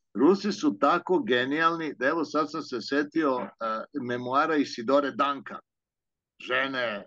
Rusi su tako genijalni da evo sad sam se setio memoara Isidore Duncan, žene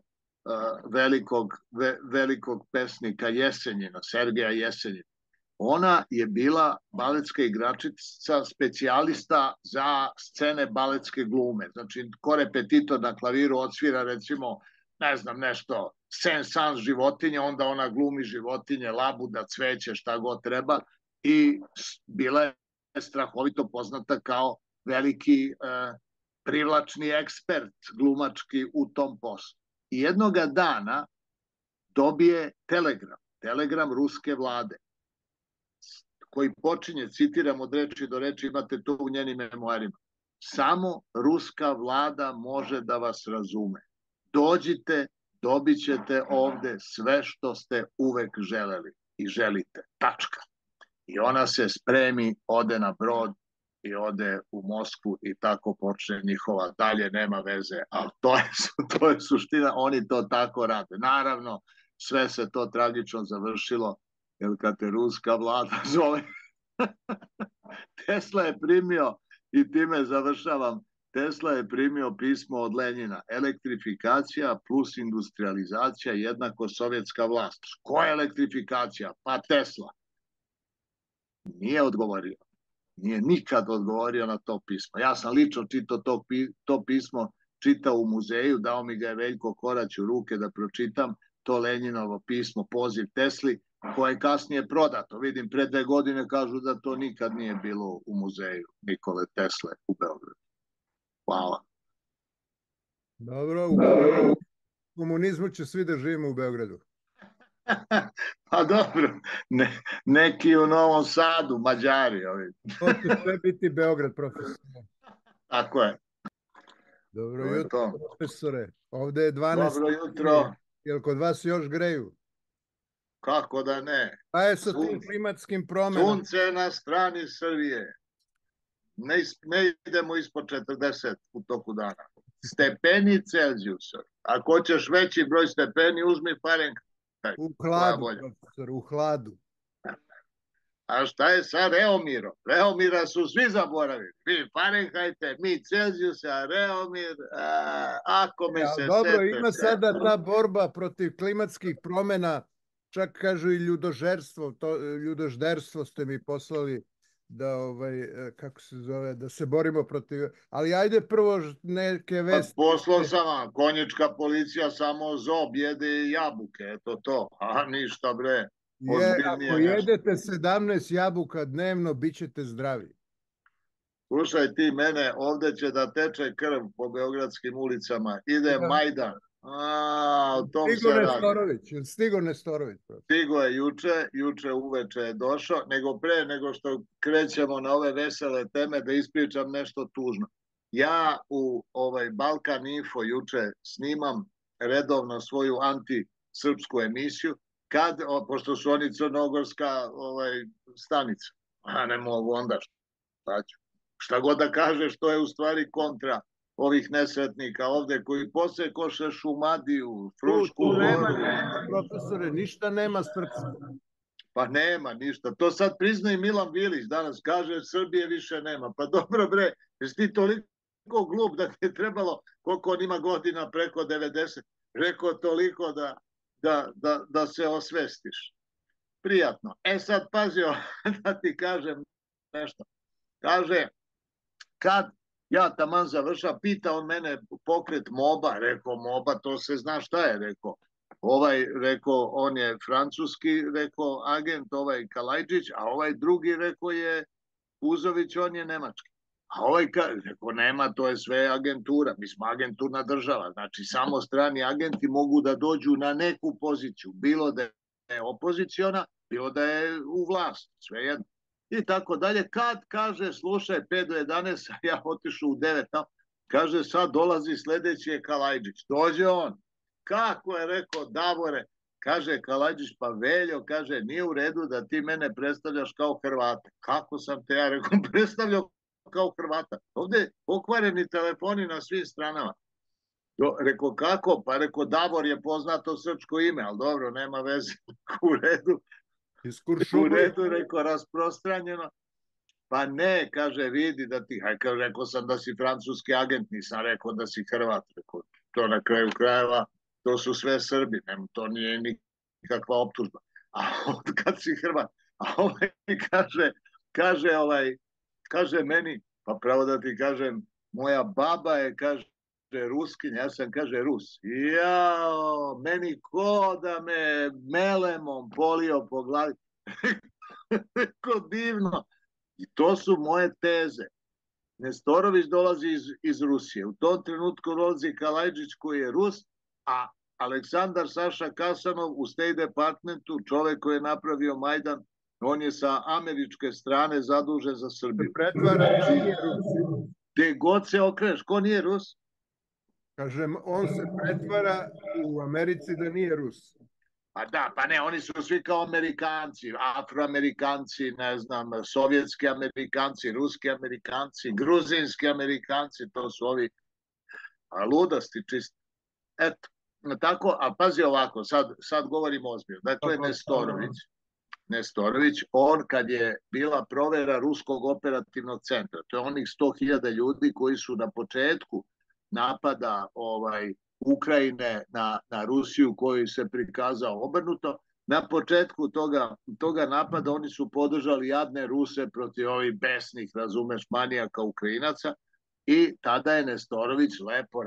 velikog pesnika Jesenjina, Sergeja Jesenjina. Ona je bila baletska igračica, specijalista za scene baletske glume. Znači, ko repetitor na klaviru odsvira, recimo, ne znam, nešto, Saint-Saëns životinje, onda ona glumi životinje, labuda, cveće, šta god treba. I bila je strahovito poznata kao veliki privlačni ekspert glumački u tom poslu. I jednoga dana dobije telegram ruske vlade, koji počinje, citiram od reči do reči, imate to u njenim memoarima. Samo ruska vlada može da vas razume. Dođite, dobit ćete ovde sve što ste uvek želeli i želite. Tačka. I ona se spremi, ode na brod i ode u Moskvu i tako počne njihova, dalje nema veze, ali to je suština, oni to tako rade. Naravno, sve se to tragično završilo, jer kad te ruska vlada zove, Tesla je primio, i time završavam, Tesla je primio pismo od Lenjina, elektrifikacija plus industrializacija jednako sovjetska vlast. Koja je elektrifikacija? Pa Tesla. Nije odgovorio. Nije nikad odgovorio na to pismo. Ja sam lično čitao to pismo, čitao u muzeju, dao mi ga je Veljko Korać u ruke da pročitam to Lenjinovo pismo, poziv Tesli, koje je kasnije prodato. Vidim, pre 2 godine kažu da to nikad nije bilo u muzeju Nikole Tesle u Beogradu. Hvala. Dobro, u komunizmu će svi da živimo u Beogradu. Pa dobro, neki u Novom Sadu, Mađari. To će sve biti Beograd, profesor. Tako je. Dobro jutro, profesore. Ovde je 12. Dobro jutro. Jel kod vas još greju? Kako da ne? Pa je sa tim klimatskim promenama? Sunce je na strani Srbije. Ne idemo ispod 40 u toku dana. Stepeni Celzijusa. Ako hoćeš veći broj stepeni, uzmi Fahrenheit. U hladu, profesor, u hladu. A šta je sa Reomirom? Reomira su svi zaboravili. Mi Fahrenheite, mi Celzijuse, a Reomir, ako me se dobro, sete... ima sada ta borba protiv klimatskih promena, čak kažu i ljudožderstvo ste mi poslali da, kako se zove, da se borimo protiv... Ali ajde prvo neke vesti. Poslao sam vam, konjička policija samo zob jede i jabuke, eto to, a ništa bre. Ako jedete 17 jabuka dnevno, bit ćete zdravi. Slušaj ti mene, ovde će da teče krv po beogradskim ulicama, ide Majdan. O tom se radi. Stigo Nestorović. Stigo je juče uveče je došao, pre nego što krećemo na ove vesele teme da ispričam nešto tužno. Ja u Balkan Info juče snimam redovno svoju anti-srpsku emisiju, pošto su oni crnogorska stanica, a ne mogu onda šta god da kažeš, to je u stvari kontra ovih nesretnika ovde koji posekoše Šumadiju, Frušku Goru. Profesore, ništa nema srpsko. Pa nema ništa. To sad prizna i Milan Bilić danas, kaže Srbije više nema. Pa dobro bre, jesi ti toliko glup da ti je trebalo, koliko on ima godina, preko 90, rekao toliko da se osvestiš. Prijatno. Sad pazio da ti kažem nešto. Kaže, kad ja taman završam, pita on mene pokret MOBA, rekao MOBA, to se zna šta je, rekao, on je francuski, rekao agent, Kalajđić, a drugi, rekao je Uzović, on je nemački. A rekao, nema, to je sve agentura, mi smo agenturna država, znači samo strani agenti mogu da dođu na neku poziciju, bilo da je opoziciona, bilo da je u vlast, sve jedno. I tako dalje, kad kaže, slušaj, 5 do 11, a ja otišu u 9, kaže, sad dolazi sledeći je Kalajđić, dođe on, kako je rekao Davore, kaže Kalajđić, pa Veljo, kaže, nije u redu da ti mene predstavljaš kao Hrvata. Kako sam te ja, rekao, predstavljao kao Hrvata? Ovde pokvareni telefoni na svim stranama. Rekao, kako? Pa rekao, Davor je poznato srpsko ime, ali dobro, nema veze, u redu. U redu, rekao, rasprostranjeno. Pa ne, kaže, vidi da ti, kaže, rekao sam da si francuski agent, nisam rekao da si Hrvat. Rekao, to na kraju krajeva, to su sve Srbi, to nije nikakva optužba. A kad si Hrvat, a ovaj kaže meni, pa pravo da ti kažem, moja baba je, kaže, Ruskinja, ja sam, kaže, Rus. Jao, meni ko da me melemom polio po glavi. Ko divno. I to su moje teze. Nestorović dolazi iz Rusije. U tom trenutku dolazi Kalajđić koji je Rus, a Aleksandar Saša Kasanov u State Departmentu, čovek koji je napravio Majdan, on je sa američke strane zadužen za Srbiju. Pretvara da nije Rus. Gde god se okreneš, ko nije Rus? Kažem, on se pretvara u Americi da nije Rus. Pa da, pa ne, oni su svi kao Amerikanci, Afroamerikanci, ne znam, sovjetski Amerikanci, ruski Amerikanci, gruzinski Amerikanci, to su ovi ludosti čisti. Eto, tako, a pazi ovako, sad govorimo ozbiljno. Dakle, Nestorović, on kad je bila provera Ruskog operativnog centra, to je onih 100.000 ljudi koji su na početku napada Ukrajine na Rusiju koji se prikazao obrnuto. Na početku toga napada oni su podržali jadne Ruse protiv ovih besnih, razumeš, manijaka Ukrajinaca i tada je Nestorović lepo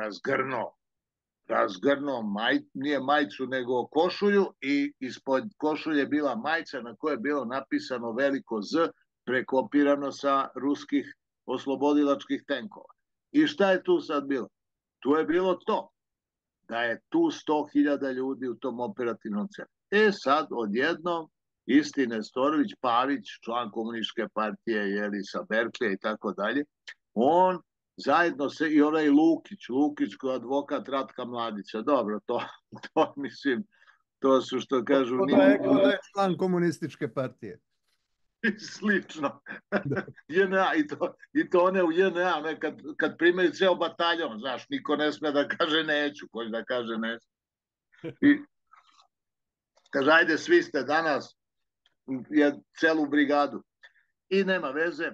razgrnuo nije majicu nego košulju i ispod košulje je bila majica na kojoj je bilo napisano veliko Z prekopirano sa ruskih oslobodilačkih tenkova. I šta je tu sad bilo? Tu je bilo to da je tu 100.000 ljudi u tom operativnom centru. Sad odjednom isti Nestorović, Pavić, član komunističke partije, jeli sa Berklija i tako dalje, on zajedno se i onaj Lukić koji je advokat Ratka Mladića, dobro, to mislim, to su što kažu... To je član komunističke partije. Slično. JNA, i to one u JNA, kad primaju ceo bataljon, znaš, niko ne sme da kaže neću, koji da kaže neću. I kaže, ajde, svi ste danas, celu brigadu. I nema veze,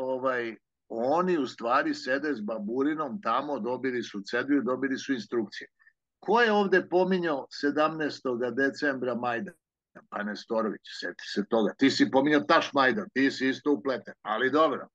oni u stvari sede s baburinom tamo, dobili su cediju, dobili su instrukcije. Ko je ovde pominjao 17. decembra Majdan? Pa Nestorović, seti se toga. Ti si pominjao Taš Majdan, ti si isto upleten, ali dobro.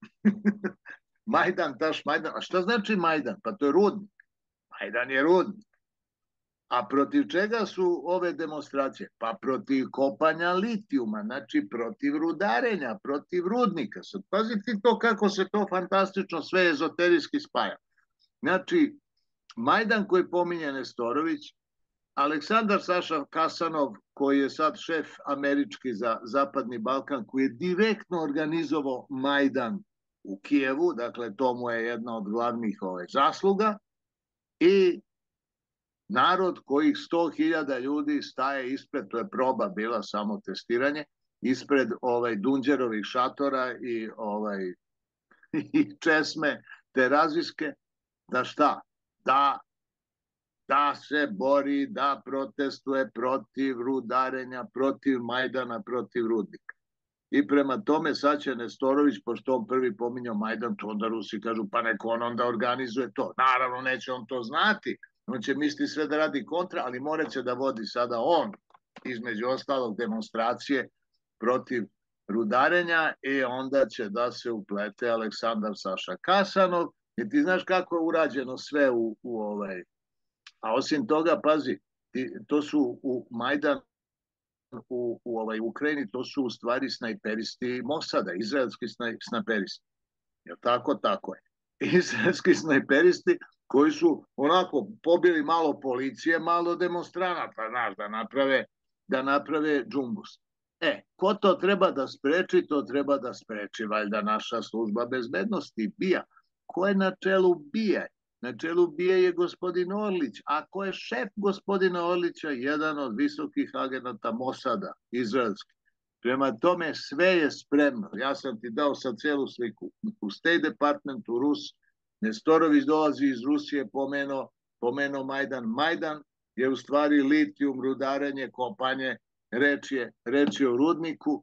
Majdan, Taš Majdan. A šta znači Majdan? Pa to je rudnik. Majdan je rudnik. A protiv čega su ove demonstracije? Pa protiv kopanja litijuma, znači protiv rudarenja, protiv rudnika. Sad pazite to kako se to fantastično sve ezoterijski spaja. Znači, Majdan koji pominje Nestorović, Aleksandar Saša Kasanov, koji je sad šef američki za Zapadni Balkan, koji je direktno organizovao Majdan u Kijevu, dakle to mu je jedna od glavnih zasluga, i narod kojih 100.000 ljudi staje ispred, to je proba bila, samo testiranje, ispred Dunđerovih šatora i česme terazijske, da šta? Da se bori, da protestuje protiv rudarenja, protiv Majdana, protiv rudnika. I prema tome sad će Nestorović, pošto on prvi pominjao Majdan, to onda Rusi kažu, pa neko on onda organizuje to. Naravno, neće on to znati, on će misliti sve da radi kontra, ali morat će da vodi sada on, između ostalog, demonstracije protiv rudarenja i onda će da se uplete Aleksandar Saša Kasanov. I ti znaš kako je urađeno sve u A osim toga, pazi, to su u Majdan u Ukrajini, to su u stvari snajperisti Mosada, izraelski snajperisti. Jer tako? Tako je. Izraelski snajperisti koji su onako pobili malo policije, malo demonstranata, znaš, da naprave džumbus. Ko to treba da spreči? To treba da spreči, valjda, naša služba bezbednosti, BIA. Ko je na čelu BIA? Na čelu BIA je gospodin Orlić. A ko je šef gospodina Orlića? Jedan od visokih agenata Mosada, izraelski. Prema tome sve je spremno. Ja sam ti dao sad celu sliku. U State Departmentu Rus, Nestorović dolazi iz Rusije, pomenuo Majdan. Majdan je u stvari litijum, rudarenje, kopanje, reč je o rudniku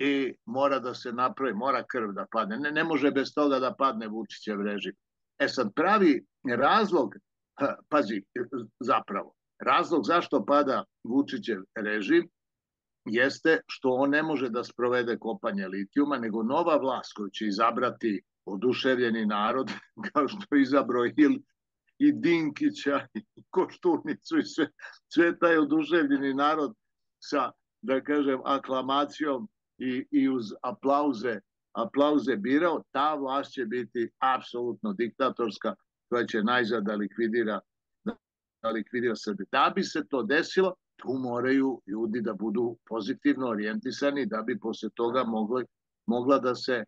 i mora da se napravi, mora krv da padne. Ne može bez toga da padne Vučićev režim. Sad pravi razlog, pazi, zapravo, razlog zašto pada Vučićev režim jeste što on ne može da sprovede kopanje litijuma, nego nova vlast koju će izabrati oduševljeni narod, kao što je izabrao i Dinkića, i Koštunicu, i sve taj oduševljeni narod sa, da kažem, aklamacijom i uz aplauze birao, ta vlast će biti apsolutno diktatorska, koja će najzad da likvidira Srbiju. Da bi se to desilo, tu moraju ljudi da budu pozitivno orijentisani, da bi posle toga mogla da se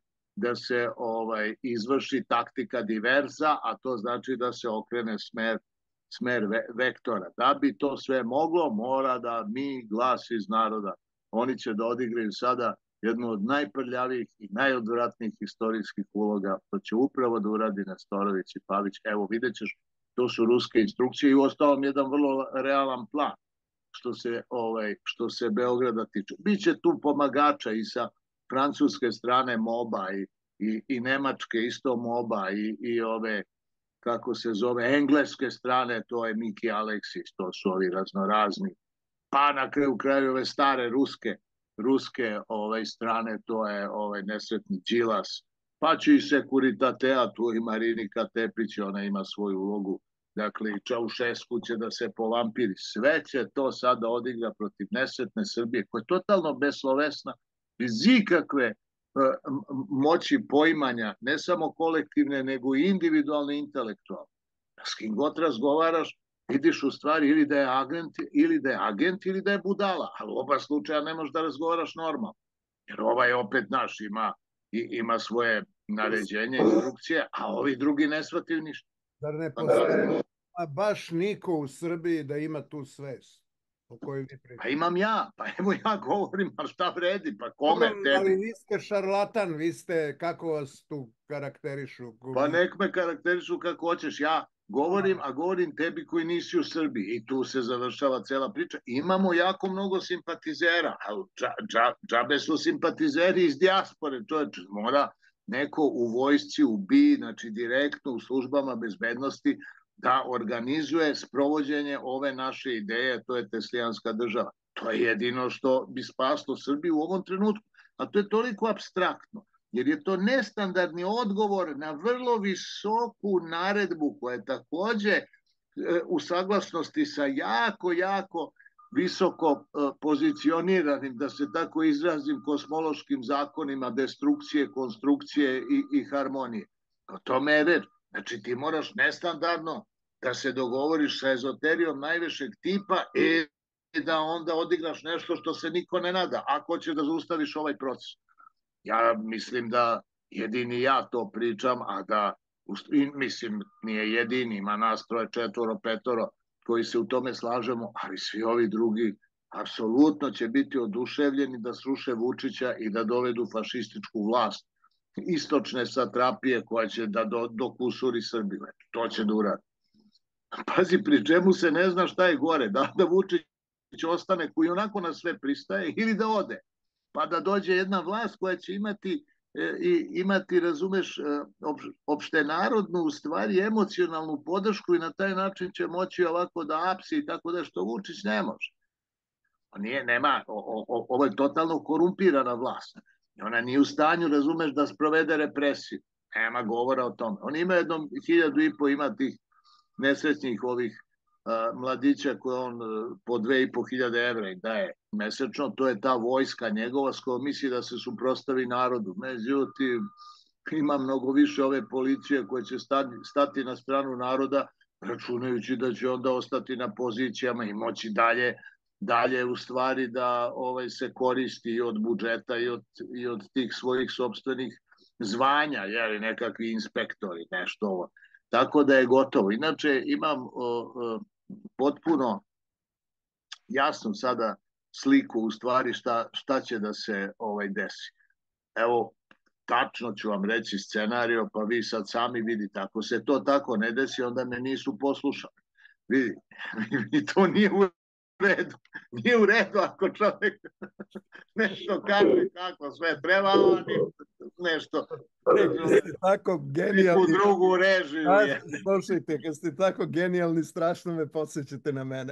izvrši taktika diverza, a to znači da se okrene smer vektora. Da bi to sve moglo, mora da mi, glas iz naroda, oni će da odigraju sada jednu od najprljavijih i najodvratnijih istorijskih uloga, to će upravo da uradi Nestorović i Pavić. Evo, vidjet ćeš, to su ruske instrukcije i uostalom jedan vrlo realan plan što se Beograda tiče. Biće tu pomagača i sa francuske strane MOBA i nemačke isto MOBA i ove, kako se zove, engleske strane, to je Miki Aleksis, to su ovi raznorazni. Pa na kraju ove stare ruske strane, to je nesretni Đilas. Pa će i Sekuritatea, tu i Marinika Tepić, ona ima svoju ulogu. Dakle, i Čaušesku će da se povampiri. Sve će to sada odigra protiv nesretne Srbije, koja je totalno beslovesna, bez ikakve moći poimanja, ne samo kolektivne, nego i individualne, intelektualne. S kim god razgovaraš, vidiš u stvari ili da je agent ili da je budala, ali u oba slučaja ne možeš da razgovaraš normalno. Jer ovaj opet naš ima svoje naređenje, instrukcije, a ovi drugi ne shvataju ništa. Zar ne postoji baš niko u Srbiji da ima tu svest o kojoj vi pričate? Pa imam ja, pa evo ja govorim, ali šta vredi, pa kome tebi? Ali vi ste šarlatan, vi ste, kako vas tu karakterišu? Pa nek me karakterišu kako hoćeš, ja govorim, a govorim tebi koji nisi u Srbiji i tu se završava cela priča. Imamo jako mnogo simpatizera, ali džabe su simpatizeri iz dijaspore, čovječe, mora neko u vojsci, u BI, znači direktno u službama bezbednosti, da organizuje sprovođenje ove naše ideje, to je teslijanska država. To je jedino što bi spaslo Srbiju u ovom trenutku, a to je toliko apstraktno, jer je to nestandardni odgovor na vrlo visoku naredbu koja je takođe u saglasnosti sa jako visoko pozicioniranim, da se tako izrazim, kosmološkim zakonima destrukcije, konstrukcije i harmonije. O tome je reč. Znači ti moraš nestandardno da se dogovoriš sa ezoterijom najvišeg tipa i da onda odigraš nešto što se niko ne nada, ako ćeš da zaustaviš ovaj proces. Ja mislim da jedini ja to pričam, a da, mislim, nije jedini, ima nas 3, 4, 5 koji se u tome slažemo, ali svi ovi drugi apsolutno će biti oduševljeni da sruše Vučića i da dovedu fašističku vlast istočne satrapije koja će da dokusuri Srbiju. To će da uradi. Pazi, pri čemu se ne zna šta je gore, da Vučić ostane koji onako na sve pristaje ili da ode, pa da dođe jedna vlast koja će imati, razumeš, opštenarodnu, u stvari emocionalnu podršku i na taj način će moći ovako da apsi i tako da, što Vučić ne može. Ovo je totalno korumpirana vlast. Ona nije u stanju, razumeš, da sprovede represiju. Nema govora o tome. Oni imaju 1.500 ima tih nesrećnih ovih mladića koje on po 2.500 evra im daje mesečno. To je ta vojska njegova s kojom misli da se suprostavi narodu. Međutim, ima mnogo više ove policije koje će stati na stranu naroda, računajući da će onda ostati na pozicijama i moći dalje u stvari da se koristi od budžeta i od tih svojih sopstvenih zvanja, jeli, nekakvi inspektori, nešto ovo. Tako da je gotovo. Inače, imam potpuno jasnu sada sliku u stvari šta će da se desi. Evo, tačno ću vam reći scenario, pa vi sad sami vidite. Ako se to tako ne desi, onda me nisu poslušali. Vidi, to nije u redu. Nije u redu ako čovjek nešto kaže kako sve treba, ali nešto tako genijalni. u drugu režiju je. Slušajte, kad ste tako genijalni, strašno me podsjećate na mene.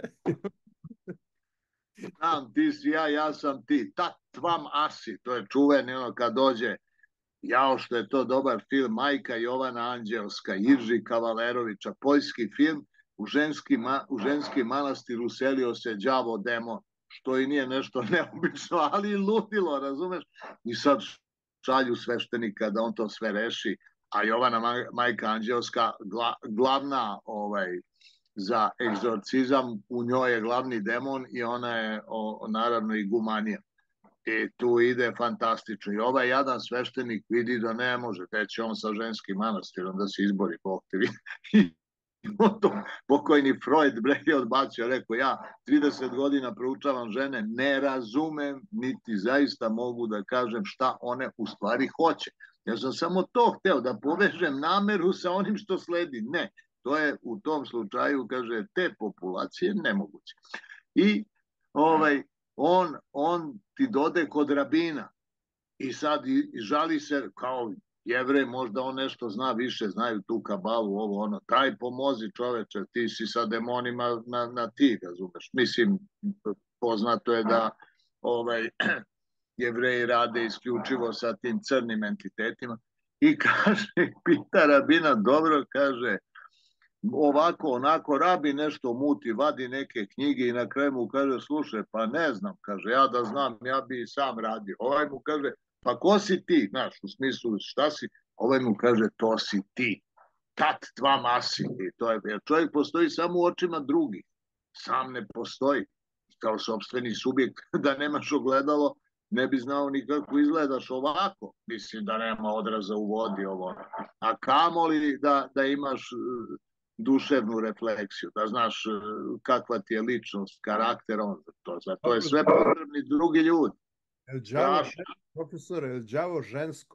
Znam, ti si ja sam ti. Tat vam asi, to je čuveni ono kad dođe, jao što je to dobar film, Majka Jovana Anđelska, Irži Kavalerovića, poljski film, u ženski manastir uselio se đavo demon, što i nije nešto neobično, ali i ludilo, razumeš? I sad šalju sveštenika da on to sve reši, a Jovana Majka Anđelska glavna za egzorcizam, u njoj je glavni demon i ona je naravno i gumanija. I tu ide fantastično. I ovaj jadan sveštenik vidi da ne može, te će on sa ženskim manastirom da se izbori, Bog te vidi. Pokojni Freud je odbacio, rekao, ja 30 godina proučavam žene, ne razumem, niti zaista mogu da kažem šta one u stvari hoće. Ja sam samo to hteo, da povežem nameru sa onim što sledi. Ne, to je u tom slučaju, kaže, te populacije nemoguće. I on ti dode kod rabina i sad žali se kao Jevrej, možda on nešto zna više, znaju tu kabalu, ovo ono, taj pomozi čoveče, ti si sa demonima na ti, razumeš. Mislim, poznato je da Jevreji rade isključivo sa tim crnim entitetima i kaže, pita rabina, dobro, kaže, ovako, onako, rabi nešto muti, vadi neke knjige i na kraju mu kaže, slušaj, pa ne znam, kaže, ja da znam, ja bi i sam radio. Ovaj mu kaže, pa ko si ti, znaš, u smislu, šta si? Ovaj mu kaže, to si ti, tat tva masi. I to je, jer čovjek postoji samo u očima drugih, sam ne postoji kao sopstveni subjekt, da nemaš ogledalo, ne bi znao ni kako izgledaš ovako, mislim da nema odraza u vodi ovo, a kamoli da imaš duševnu refleksiju, da znaš kakva ti je ličnost, karakter, to je sve potrebni drugi ljudi. Profesor, je li đavo žensko?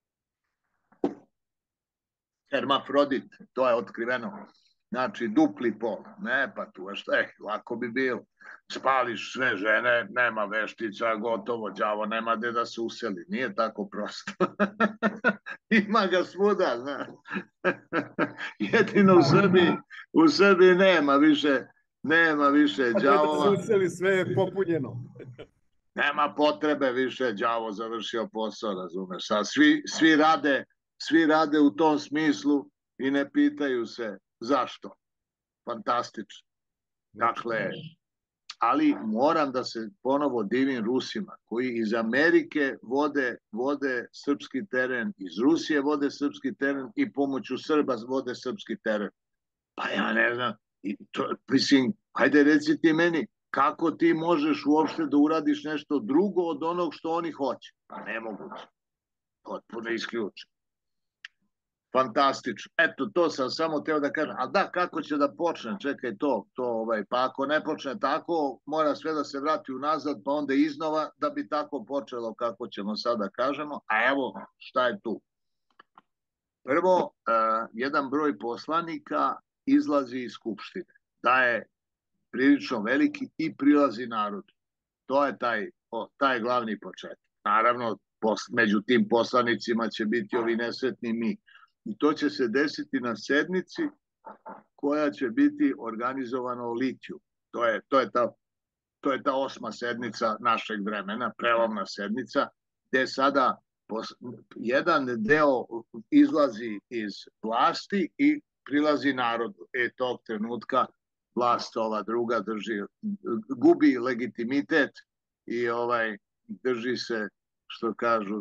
Hermafrodit, to je otkriveno. Znači, dupli pol. Ne, pa tu, šta je, lako bi bilo. Spališ sve žene, nema veštica, gotovo, đavo nema gde da se useli. Nije tako prosto. Ima ga svuda, znaš. Jedino u Srbiji nema više đavova. Da se useli, sve je popunjeno. Nema potrebe više, đavo završio posao, razumeš. A svi rade u tom smislu i ne pitaju se zašto. Fantastično. Dakle, ali moram da se ponovo divim Rusima, koji iz Amerike vode srpski teren, iz Rusije vode srpski teren i pomoću Srba vode srpski teren. Pa ja ne znam, mislim, hajde reci ti meni, kako ti možeš uopšte da uradiš nešto drugo od onog što oni hoće? Pa nemoguće. Potpuno isključeno. Fantastično. Eto, to sam samo teo da kažem. A da, kako će da počne? Čekaj pa ako ne počne tako, mora sve da se vrati unazad, pa onda iznova da bi tako počelo kako ćemo sada kažemo. A evo, šta je tu? Prvo, jedan broj poslanika izlazi iz Skupštine. Da je prilično veliki i prilazi narodu. To je taj glavni početak. Naravno, među tim poslanicima će biti ovi nesretni mi. I to će se desiti na sednici koja će biti organizovana u Litiju. To je ta 8. sednica našeg vremena, prelomna sednica, gde sada jedan deo izlazi iz vlasti i prilazi narodu. Tog trenutka vlast ova druga gubi legitimitet i drži se, što kažu,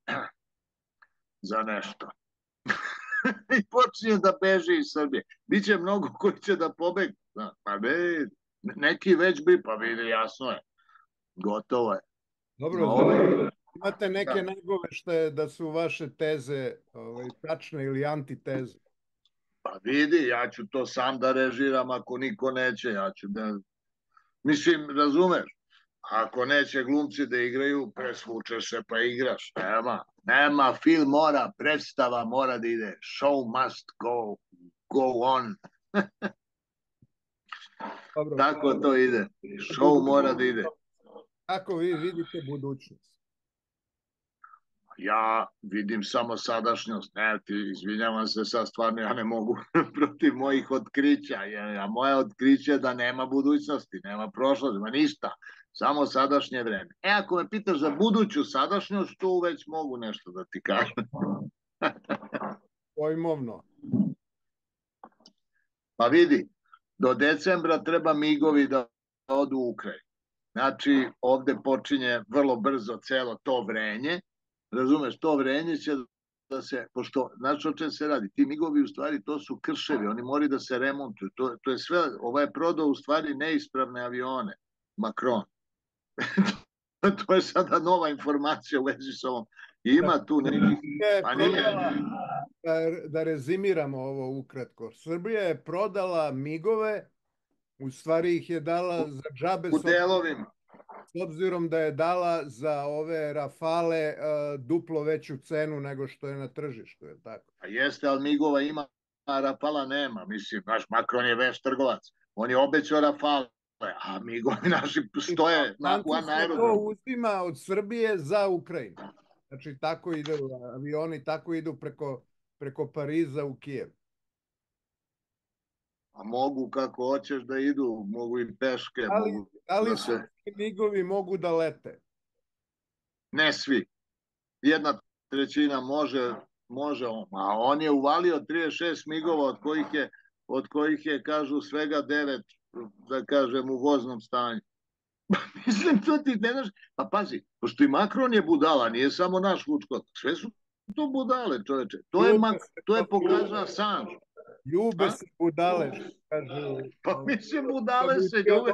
za nešto. I počinje da beže iz Srbije. Biće mnogo koji će da pobegnu. Pa neki već bi, pa vidi, jasno je. Gotovo je. Dobro, imate neke nagovešte da su vaše teze tačne ili antiteze? Pa vidi, ja ću to sam da režiram, ako niko neće, ja ću da... Mislim, razumeš? Ako neće glumci da igraju, presvučeš se pa igraš. Nema, film mora, predstava mora da ide. Show must go on. Dobro, Tako to ide. Show mora da ide. kako vi vidite budućnost? Ja vidim samo sadašnjost. Ne, izvinjavam se sad stvarno, ja ne mogu protiv mojih otkrića. A moje otkriće je da nema budućnosti, nema prošlosti, nema ništa. Samo sadašnje vreme. Ako me pitaš za buduću sadašnjost, tu već mogu nešto da ti kažem. Pojmovno. Pa vidi, do decembra treba migovi da odu u Ukrajinu. Znači, ovde počinje vrlo brzo celo to vrenje. Razumeš, to vrenje će da se, pošto, znači o čem se radi, ti migovi u stvari to su krševi, oni moraju da se remontuju, to je sve, ovaj je prodao u stvari neispravne avione, Macron. To je sada nova informacija u vezi s ovom. Ima tu nekih... Pa nije. Da rezimiramo ovo ukratko. Srbija je prodala migove, u stvari ih je dala za džabe u delovima. S obzirom da je dala za ove Rafale duplo veću cenu nego što je na tržištu, je tako? A jeste, ali migova ima, a Rafala nema. Mislim, naš Macron je veš trgovac. On je obećao Rafale, a migovi naši stoje u aerodromu. To uzima od Srbije za Ukrajinu. Znači, tako ide avioni, tako idu preko Pariza u Kijev. A mogu kako hoćeš da idu, mogu i peške. Ali svi migovi mogu da lete? Ne svi. 1/3 može on. A on je uvalio 36 migova, od kojih je, kažu, svega 9, da kažem, u voznom stanju. Mislim, to ti ne znaš. Pa pazi, pošto i Macron je budala, nije samo naš Vučko. Sve su to budale, čoveče. To je pokazao Assange. Ljube se budale, što kažu. Pa mislim, budale se ljube.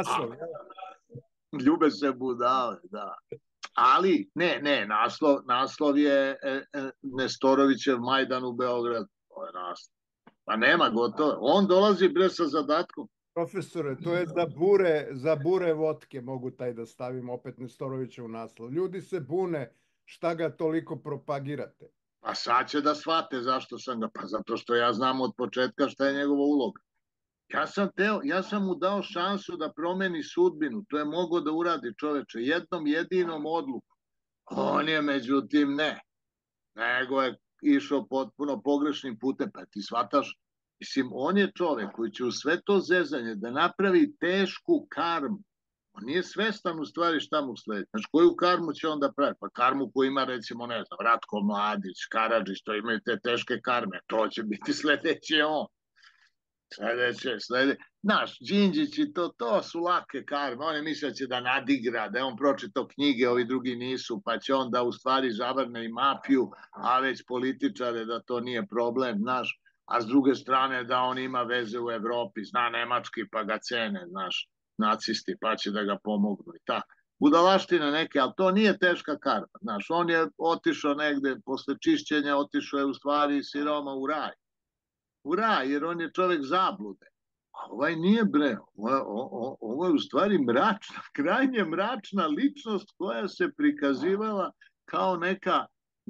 Ljube se budale, da. Ali, ne, naslov je Nestorovićev Majdan u Beogradu. To je naslov. Pa nema, gotovo. On dolazi bre sa zadatkom. Profesore, to je za bure vodke, mogu taj da stavim opet Nestorovića u naslov. Ljudi se bune, šta ga toliko propagirate? Pa sad će da shvate zašto sam ga, pa zato što ja znam od početka šta je njegova uloga. Ja sam mu dao šansu da promeni sudbinu, to je mogao da uradi, čoveče, jednom jedinom odlukom. On je međutim ne, nego je išao potpuno pogrešnim putem, pa ti shvataš. Mislim, on je čovek koji će u sve to zezanje da napravi tešku karmu. On nije svestan u stvari šta mu sledi. Znači, koju karmu će on da pravi? Pa karmu koju ima, recimo, ne znam, Ratko Mladić, Karadžić, to imaju te teške karme. To će biti sledeće on. Sledeće. Znaš, Đinđić i to su lake karme. On je mislio će da nadigra, da je on pročitao knjige, ovi drugi nisu, pa će on da u stvari zavrne i mafiju, a već političare da to nije problem, znaš. A s druge strane da on ima veze u Evropi, zna nemački pa ga cene, znaš, nacisti pa će da ga pomognu i tako. Budalaštine neke, ali to nije teška karma, znaš, on je otišao negde, posle čišćenja otišao je u stvari siroma u raj. U raj, jer on je čovek zablude. A ovaj nije bre, ovo je u stvari mračna, krajnje mračna ličnost koja se prikazivala kao neka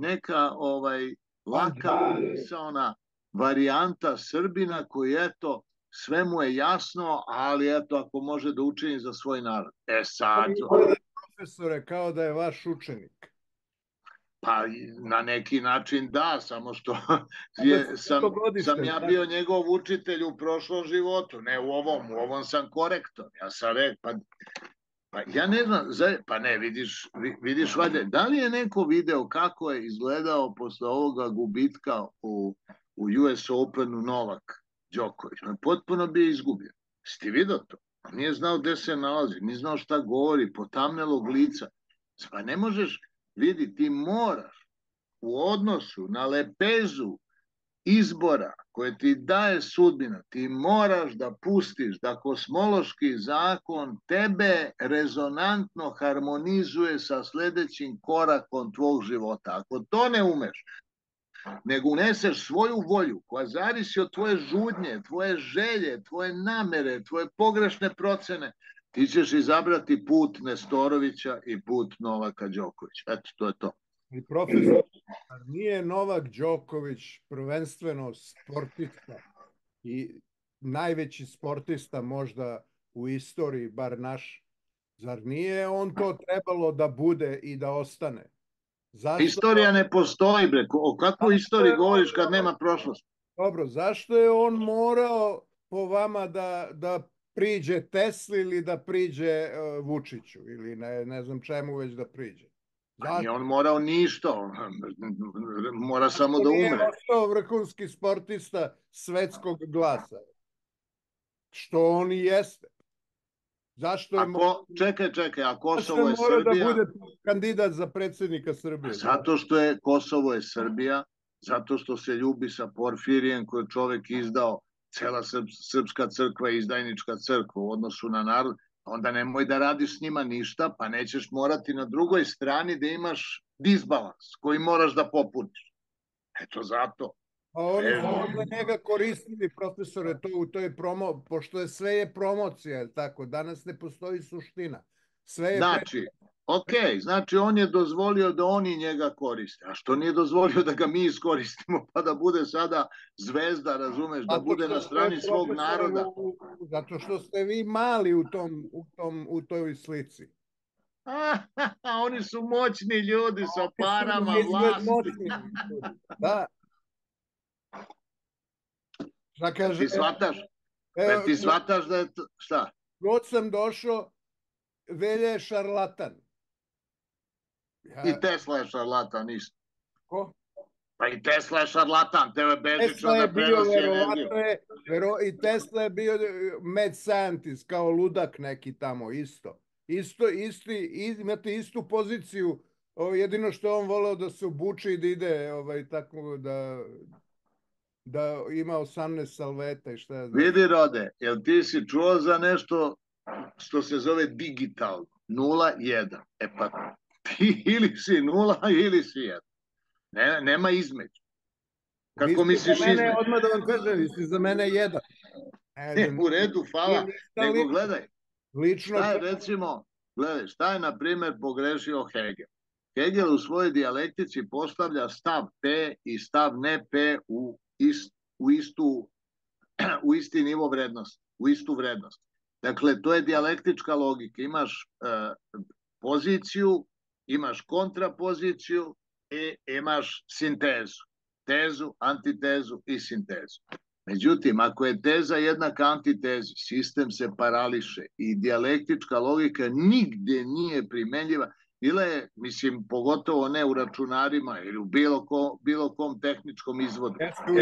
laka misaona varijanta Srbina koji, eto, sve mu je jasno, ali eto, ako može da učini za svoj narod. Sad... Profesore, kao da je vaš učenik. Pa na neki način da, samo što sam ja bio njegov učitelj u prošlom životu, ne u ovom sam korektor. Ja sam rekao, pa ja ne znam, pa ne, vidiš valjda, da li je neko video kako je izgledao posle ovoga gubitka u US Openu Novak Đoković? On je potpuno bio izgubljen. Ste vidio to? Nije znao gde se nalazi, nije znao šta govori, potamnelog lica. Pa ne možeš, vidi, ti moraš u odnosu na lepezu izbora koje ti daje sudbina, ti moraš da pustiš da kosmološki zakon tebe rezonantno harmonizuje sa sledećim korakom tvog života. Ako to ne umeš, nego uneseš svoju volju koja zavisi od tvoje žudnje, tvoje želje, tvoje namere, tvoje pogrešne procene, ti ćeš izabrati put Nestorovića i put Novaka Đokovića. Eto, to je to. I profesor, nije Novak Đoković prvenstveno sportista i najveći sportista možda u istoriji, bar naš. Zar nije on to trebalo da bude i da ostane? Zašto? Istorija ne postoji, bre. O kakvoj istoriji govoriš kad nema prošlosti? Dobro, zašto je on morao po vama da priđe Tesli ili da priđe Vučiću ili ne znam čemu već da priđe? Nije on morao ništa, mora samo da umre. Nije ostao vrhunski sportista svetskog glasa, što on i jeste. Zašto je čekaj, a Kosovo je Srbija? Da bude kandidat za predsjednika Srbije? Zato što je Kosovo je Srbija, zato što se ljubi sa Porfirijem koji je čovek izdao, cela srpska crkva je izdajnička crkva u odnosu na narod, onda nemoj da radiš s njima ništa, pa nećeš morati na drugoj strani da imaš disbalans koji moraš da popuniš. Eto zato. A oni su za njega koristili, profesore, pošto sve je promocija, tako, danas ne postoji suština. Znači on je dozvolio da oni njega koriste, a što nije dozvolio da ga mi iskoristimo, pa da bude sada zvezda, razumeš, da bude na strani svog naroda. Zato što ste vi mali u toj slici. Oni su moćni ljudi sa parama, vlasti. Da. Ti shvataš da je to, šta? God sam došao, Velja je šarlatan. I Tesla je šarlatan isto. Ko? Pa i Tesla je šarlatan, tebe bežično da prenosi energiju. I Tesla je bio mad scientist, kao ludak neki tamo, isto. Imate istu poziciju, jedino što on voleo da se obuče i da ide, tako da ima 18 salveta i šta je. Vidi, Rode, jel ti si čuo za nešto što se zove digital, 0-1. E pa ti ili si 0 ili si 1. Nema između. Kako misliš između? Odmah da vam kažem, vi si za mene 1. U redu, hvala. Nego gledaj, šta je na primjer pogrešio Hegel? Hegel u svojoj dijalektici postavlja stav P i stav ne P u isti nivo vrednosti, u istu vrednost. Dakle, to je dijalektička logika. Imaš poziciju, imaš kontrapoziciju i imaš sintezu. Tezu, antitezu i sintezu. Međutim, ako je teza jednaka antitezi, sistem se parališe i dijalektička logika nigde nije primenljiva. Bila je, mislim, pogotovo ne u računarima ili u bilo kom tehničkom izvodu.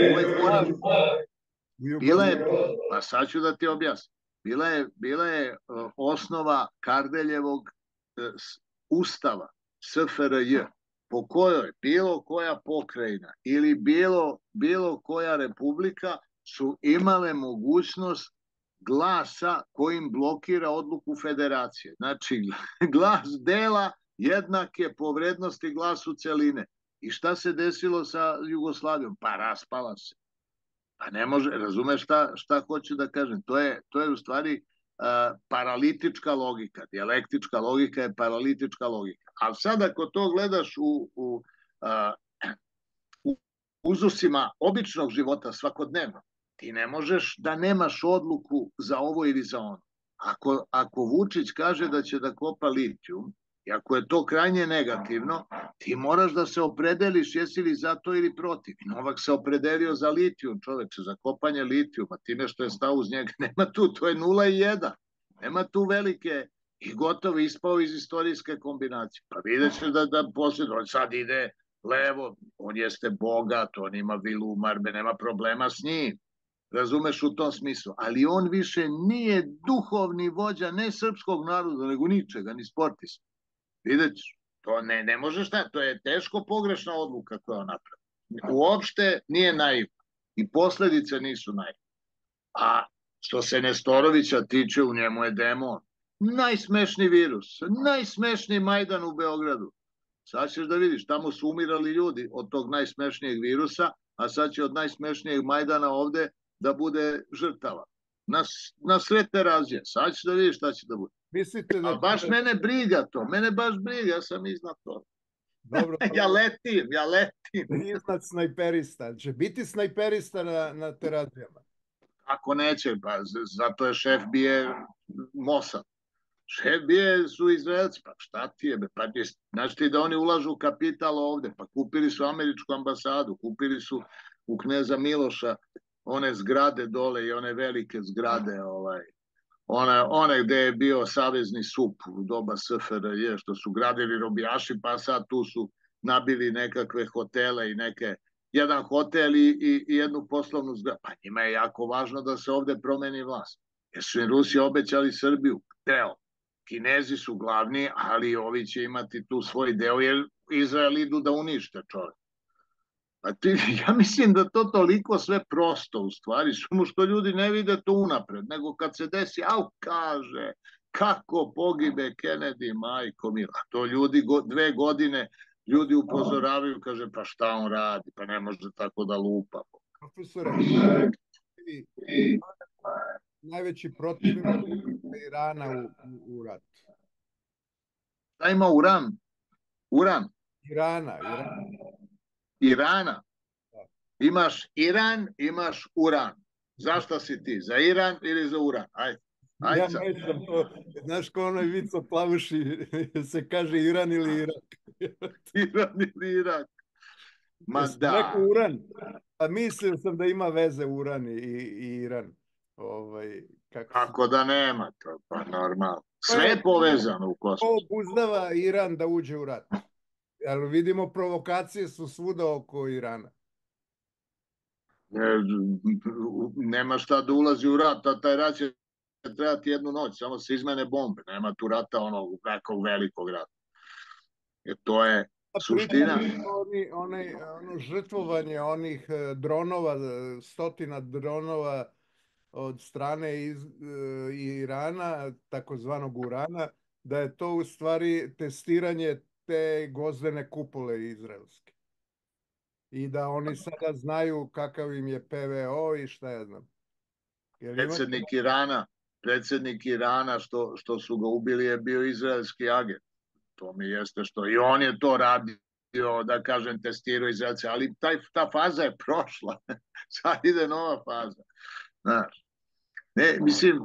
Bila je, pa sad ću da ti objasnim, bila je osnova Kardeljevog ustava, SFRJ, po kojoj bilo koja pokrajina ili bilo koja republika su imale mogućnost glasa kojim blokira odluku federacije. Znači, glas dela jednake po vrednosti glasu celine. I šta se desilo sa Jugoslavijom? Pa raspala se. Pa ne može, razumeš šta hoću da kažem? To je u stvari paralitička logika. Dijalektička logika je paralitička logika. Ali sad ako to gledaš u uzusima običnog života svakodnevno, ti ne možeš da nemaš odluku za ovo ili za ono. Ako Vučić kaže da će da kopa litijum, i ako je to krajnje negativno, ti moraš da se opredeliš jesi li za to ili protiv. Novak se opredelio za litijum, čoveče, za kopanje litijuma, time što je stao uz njega, nema tu, to je 0 i 1. Nema tu velike i gotovo ispao iz istorijske kombinacije. Pa vidjet ćeš da posljedno, on sad ide levo, on jeste bogat, on ima vilu u Marbe, nema problema s njim. Razumeš u tom smislu, ali on više nije duhovni vođa ne srpskog naroda, nego ničega, ni sportista. Vidjet ćeš, to ne može šta, to je teško pogrešna odluka koja on napravi. Uopšte nije naivna i posledice nisu naivne. A što se Nestorovića tiče, u njemu je demon. Najsmešniji virus, najsmešniji Majdan u Beogradu. Sad ćeš da vidiš, tamo su umirali ljudi od tog najsmešnijeg virusa, a sad će od najsmešnijeg Majdana ovde da bude žrtava. Na sve te razije. Sad ćeš da vidiš šta će da bude. Ali baš mene briga to. Mene baš briga, ja sam iznad toga. Ja letim. Iznad snajperista. Će biti snajperista na terazijama. Ako neće, pa zato je šef bije Mossad. Šef bije su Izraelci, pa šta ti je, pa znaš ti da oni ulažu kapital ovde, pa kupili su američku ambasadu, kupili su u Kneza Miloša one zgrade dole i one velike zgrade, one gde je bio savezni SUP u doba SFRJ, što su gradili robijaši, pa sad tu su nabili nekakve hotele i jedan hotel i jednu poslovnu zgradu. Pa njima je jako važno da se ovde promeni vlast. Jer su im Rusi obećali Srbiju, deo. Kinezi su glavni, ali ovi će imati tu svoj deo, jer Izrael idu da unište čovek. Ja mislim da to toliko sve prosto u stvari, samo što ljudi ne vide to unapred, nego kad se desi, kaže, kako pogibe Kennedy, majko mila. To ljudi 2 godine, ljudi upozoravaju, kaže, pa šta on radi, pa ne može tako da lupa. Profesore, najveći protivnik Irana u ratu. Šta ima uran? Uran? Irana. Imaš Iran, imaš uran. Zašto si ti? Za Iran ili za uran? Ajde. Ja ne znam to. Znaš ko onaj vic o plavuši se kaže Iran ili Irak? Iran ili Irak. Ma da. Rekao uran. A mislio sam da ima veze uran i Iran. Kako da nema to? Pa normalno. Sve je povezano u kosmosu. Ko obuzdava Iran da uđe u rat? Ali vidimo, provokacije su svuda oko Irana. Nema šta da ulazi u rat, a taj rat će trebati 1 noć, samo se izmene bombe. Nema tu rata onog nekog velikog rata. Jer to je suština. Ono žrtvovanje onih dronova, 100 dronova od strane Irana, takozvanog urana, da je to u stvari testiranje te gvozdene kupole izraelske. I da oni sada znaju kakav im je PVO i šta ja znam. Predsjednik Irana što su ga ubili je bio izraelski agent. To mi jeste što. I on je to radio, da kažem, testirao Izraelce. Ali ta faza je prošla. Sad ide nova faza. Znaš. Ne, mislim,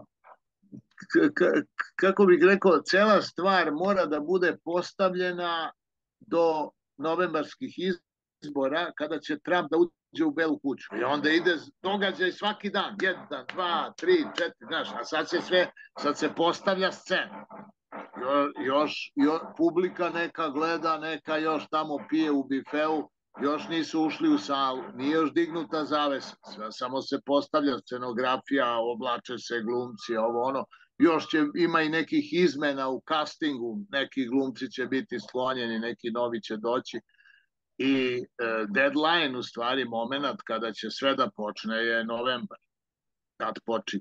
kako bih rekao, cela stvar mora da bude postavljena do novembarskih izbora, kada će Trump da uđe u Belu kuću. I onda ide događaj svaki dan, 1, 2, 3, 4, znaš, a sad se postavlja scena. Još publika neka gleda, neka još tamo pije u bifeu, još nisu ušli u salu, nije još dignuta zavesa, samo se postavlja scenografija, oblače se glumci, ovo ono, još ima i nekih izmena u castingu, neki glumci će biti sklonjeni, neki novi će doći i deadline, u stvari moment kada će sve da počne je novembar, kad počinje.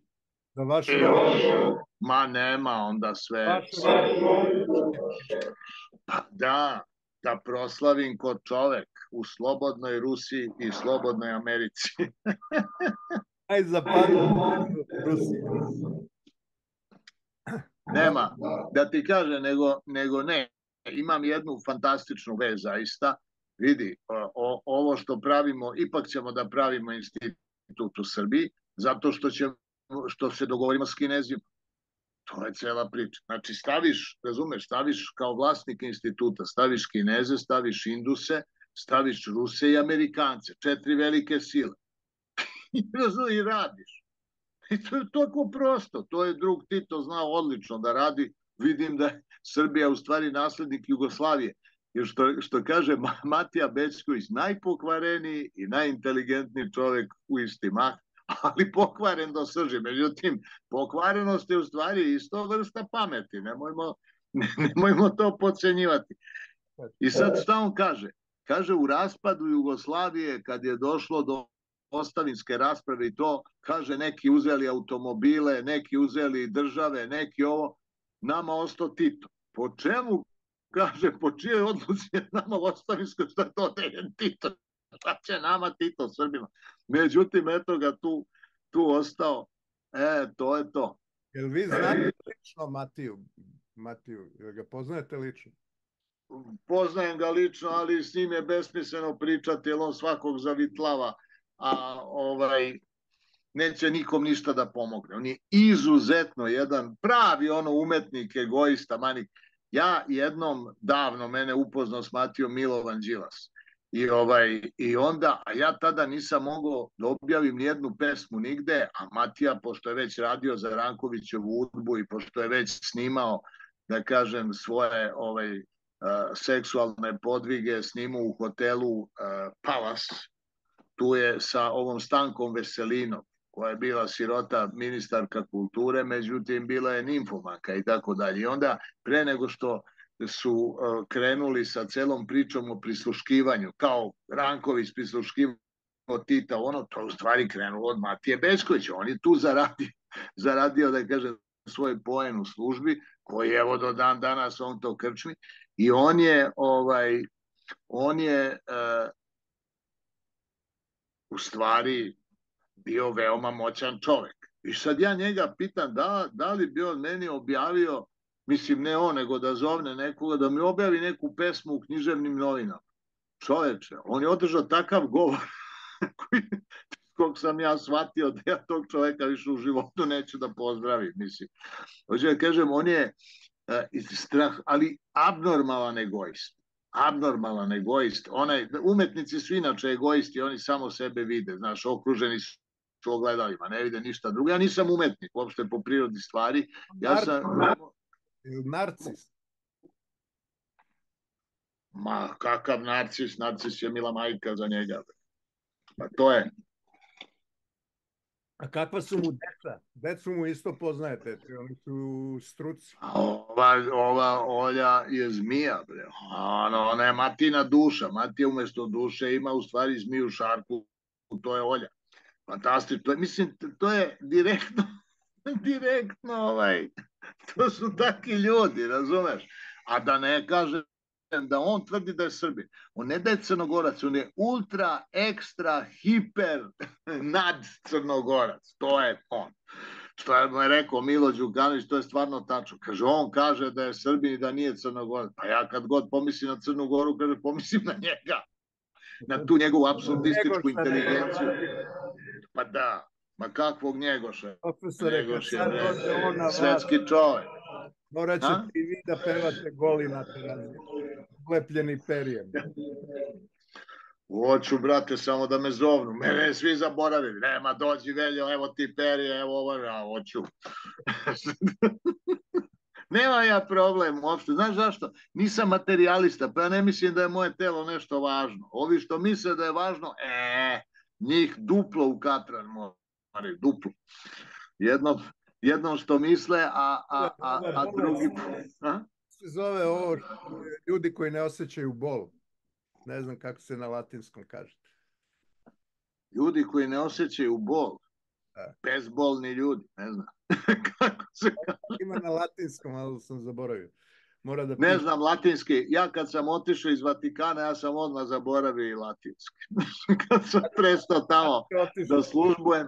Ma nema onda sve. Pa da proslavim kod čovek u slobodnoj Rusiji i slobodnoj Americi. Aj zapadim Rusiju. Nema, da ti kaže, nego ne. Imam jednu fantastičnu vez, zaista. Vidi, ovo što pravimo, ipak ćemo da pravimo institut u Srbiji, zato što se dogovorimo s Kinezima. To je cela priča. Znači, staviš kao vlasnik instituta, staviš Kineze, staviš Induse, staviš Ruse i Amerikance, 4 velike sile. I radiš. I to je toliko prosto. To je drug Tito znao odlično da radi. Vidim da je Srbija u stvari naslednik Jugoslavije. Jer što kaže Matija Bećković, najpokvareniji i najinteligentniji čovek u isti mah, ali pokvaren do srži. Međutim, pokvarenost je u stvari isto vrsta pameti. Nemojmo to podcenjivati. I sad šta on kaže? Kaže, u raspadu Jugoslavije, kad je došlo do ostavinske rasprave i to, kaže, neki uzeli automobile, neki uzeli države, neki ovo, nama ostao Tito. Po čemu, kaže, po čijoj odluci je nama ostavinsko, što je to dejen Tito? Šta će nama Tito, Srbima? Međutim, eto ga tu ostao. To je to. Jel vi znate lično Matiju? Jel ga poznajete lično? Poznajem ga lično, ali s njim je besmisleno pričati, jer on svakog zavitlava. A neće nikom ništa da pomogne. On je izuzetno jedan pravi umetnik, egoista, manik. Ja jednom davno mene upoznao s Matijom Milovan Đilas. I onda, a ja tada nisam mogao da objavim nijednu pesmu nigde, a Matija, pošto je već radio za Rankovićevu udbu i pošto je već snimao, da kažem, svoje seksualne podvige, snimao u hotelu Palace, tu je sa ovom Stankom Veselinom, koja je bila sirota ministarka kulture, međutim bila je nimfomanka i tako dalje. I onda, pre nego što su krenuli sa celom pričom o prisluškivanju, kao Ranković prisluškivao Tita, to u stvari krenulo od Matije Bećkovića. On je tu zaradio, da kažem, svoj poen u službi, koji evo do dan danas on to krčmi, i on je u stvari bio veoma moćan čovek. I sad ja njega pitam da li bi on meni objavio, mislim ne on, nego da zovne nekoga, da mi objavi neku pesmu u književnim novinama. Čoveče, on je održao takav govor kog sam ja shvatio da ja tog čoveka više u životu neću da pozdravim. Mislim, hoću da kažem, on je strah, ali abnormalan egoist. Abnormalan egoist. Umetnici su inače egoisti, oni samo sebe vide, znaš, okruženi su ogledalima, ne vide ništa drugo. Ja nisam umetnik, uopšte po prirodi stvari. Ja sam... Narcis. Ma, kakav narcis? Narcis je mila majka za njega. Pa to je... A kakva su mu deca? Decu mu isto poznajete, oni su struci. Ova Olja je zmija, bre. Ona je Matina duša. Matija umesto duše ima u stvari zmiju šarku, to je Olja. Fantastično. Mislim, to je direktno, to su takvi ljudi, razumeš? A da ne kažem da on tvrdi da je Srbin. On ne da je Crnogorac, on je ultra, ekstra, hiper nad Crnogorac. To je on. Što je mu je rekao Milo Đukanović, to je stvarno tačno. Kaže, on kaže da je Srbin i da nije Crnogorac. Pa ja kad god pomislim na Crnu Goru, kaže, pomislim na njega. Na tu njegovu apsurdističku inteligenciju. Pa da, ma kakvog Njegoša? Njegoš je svetski čovek. Morat ćete i vi da pevate goli na terazi, lepljeni perijem. Hoću, brate, samo da me zovnu. Mene svi zaboravili. Nema, dođi Veljo, evo ti perije, evo ovo, ja hoću. Nema ja problem uopšte. Znaš zašto? Nisam materijalista, pa ja ne mislim da je moje telo nešto važno. Ovi što misle da je važno, njih duplo u katran moraju, duplo. Jednom što misle, a drugi... Se zove ovo ljudi koji ne osjećaju bol. Ne znam kako se na latinskom kaže. Ljudi koji ne osjećaju bol. Bezbolni ljudi, ne znam. Kako se kaže? Ima na latinskom, ali sam zaboravio. Ne znam latinski. Ja kad sam otišao iz Vatikana, ja sam odmah zaboravio i latinski. Kad sam prestao tamo da službujem.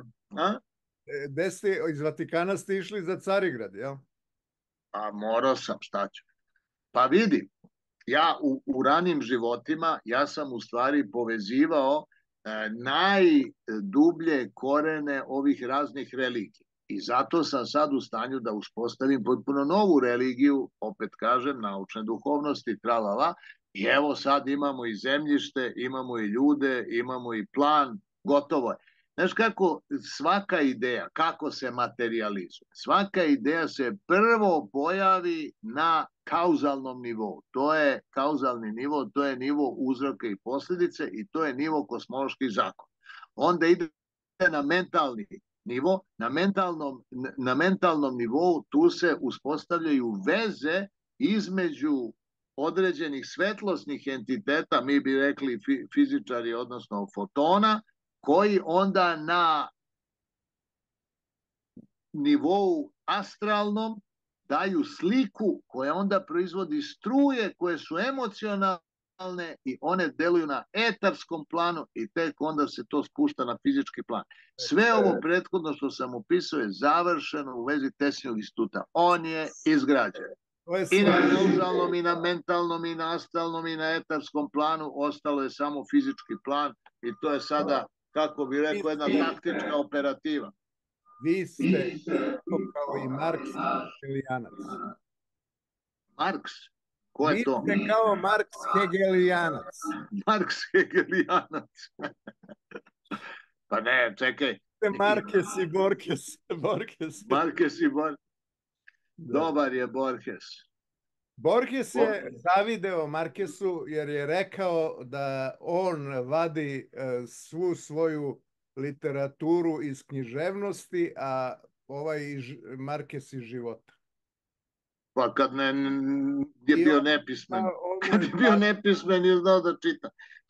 Iz Vatikana ste išli za Carigrad, jel? Pa morao sam, šta ću. Pa vidi, ja u ranim životima, ja sam u stvari povezivao najdublje korene ovih raznih religija. I zato sam sad u stanju da uspostavim potpuno novu religiju, opet kažem, naučne duhovnosti, tralala, i evo sad imamo i zemljište, imamo i ljude, imamo i plan, gotovo je. Znaš kako svaka ideja, kako se materializuje? Svaka ideja se prvo pojavi na kauzalnom nivou. To je kauzalni nivo, to je nivo uzroka i posljedice i to je nivo kosmoloških zakona. Onda ide na mentalni nivo. Na mentalnom nivou tu se uspostavljaju veze između određenih svetlosnih entiteta, mi bi rekli fizičari, odnosno fotona, koji onda na nivou astralnom daju sliku koja onda proizvodi struje koje su emocionalne i one deluju na etarskom planu i tek onda se to spušta na fizički plan. Sve ovo prethodno što sam opisao je završeno u vezi Teslinog instituta. On je izgrađen. I na kauzalnom, i na mentalnom, i na astralnom, i na etarskom planu ostalo je samo fizički plan i to je sada kako bi rekao, jedna taktička operativa. Vi ste kao i Marks Hegelijanac. Marks? Ko je Vi to? ste kao Marks Hegelijanac. Marks Hegelijanac. Pa ne, čekaj. Markes i Borges. Markes i Borges. Dobar je Borges. Borges je zavideo Markesu jer je rekao da on vadi svu svoju literaturu iz književnosti, a ovaj Markes iz života. Pa kad je bio nepismen. Kad je bio nepismen je znao da čita.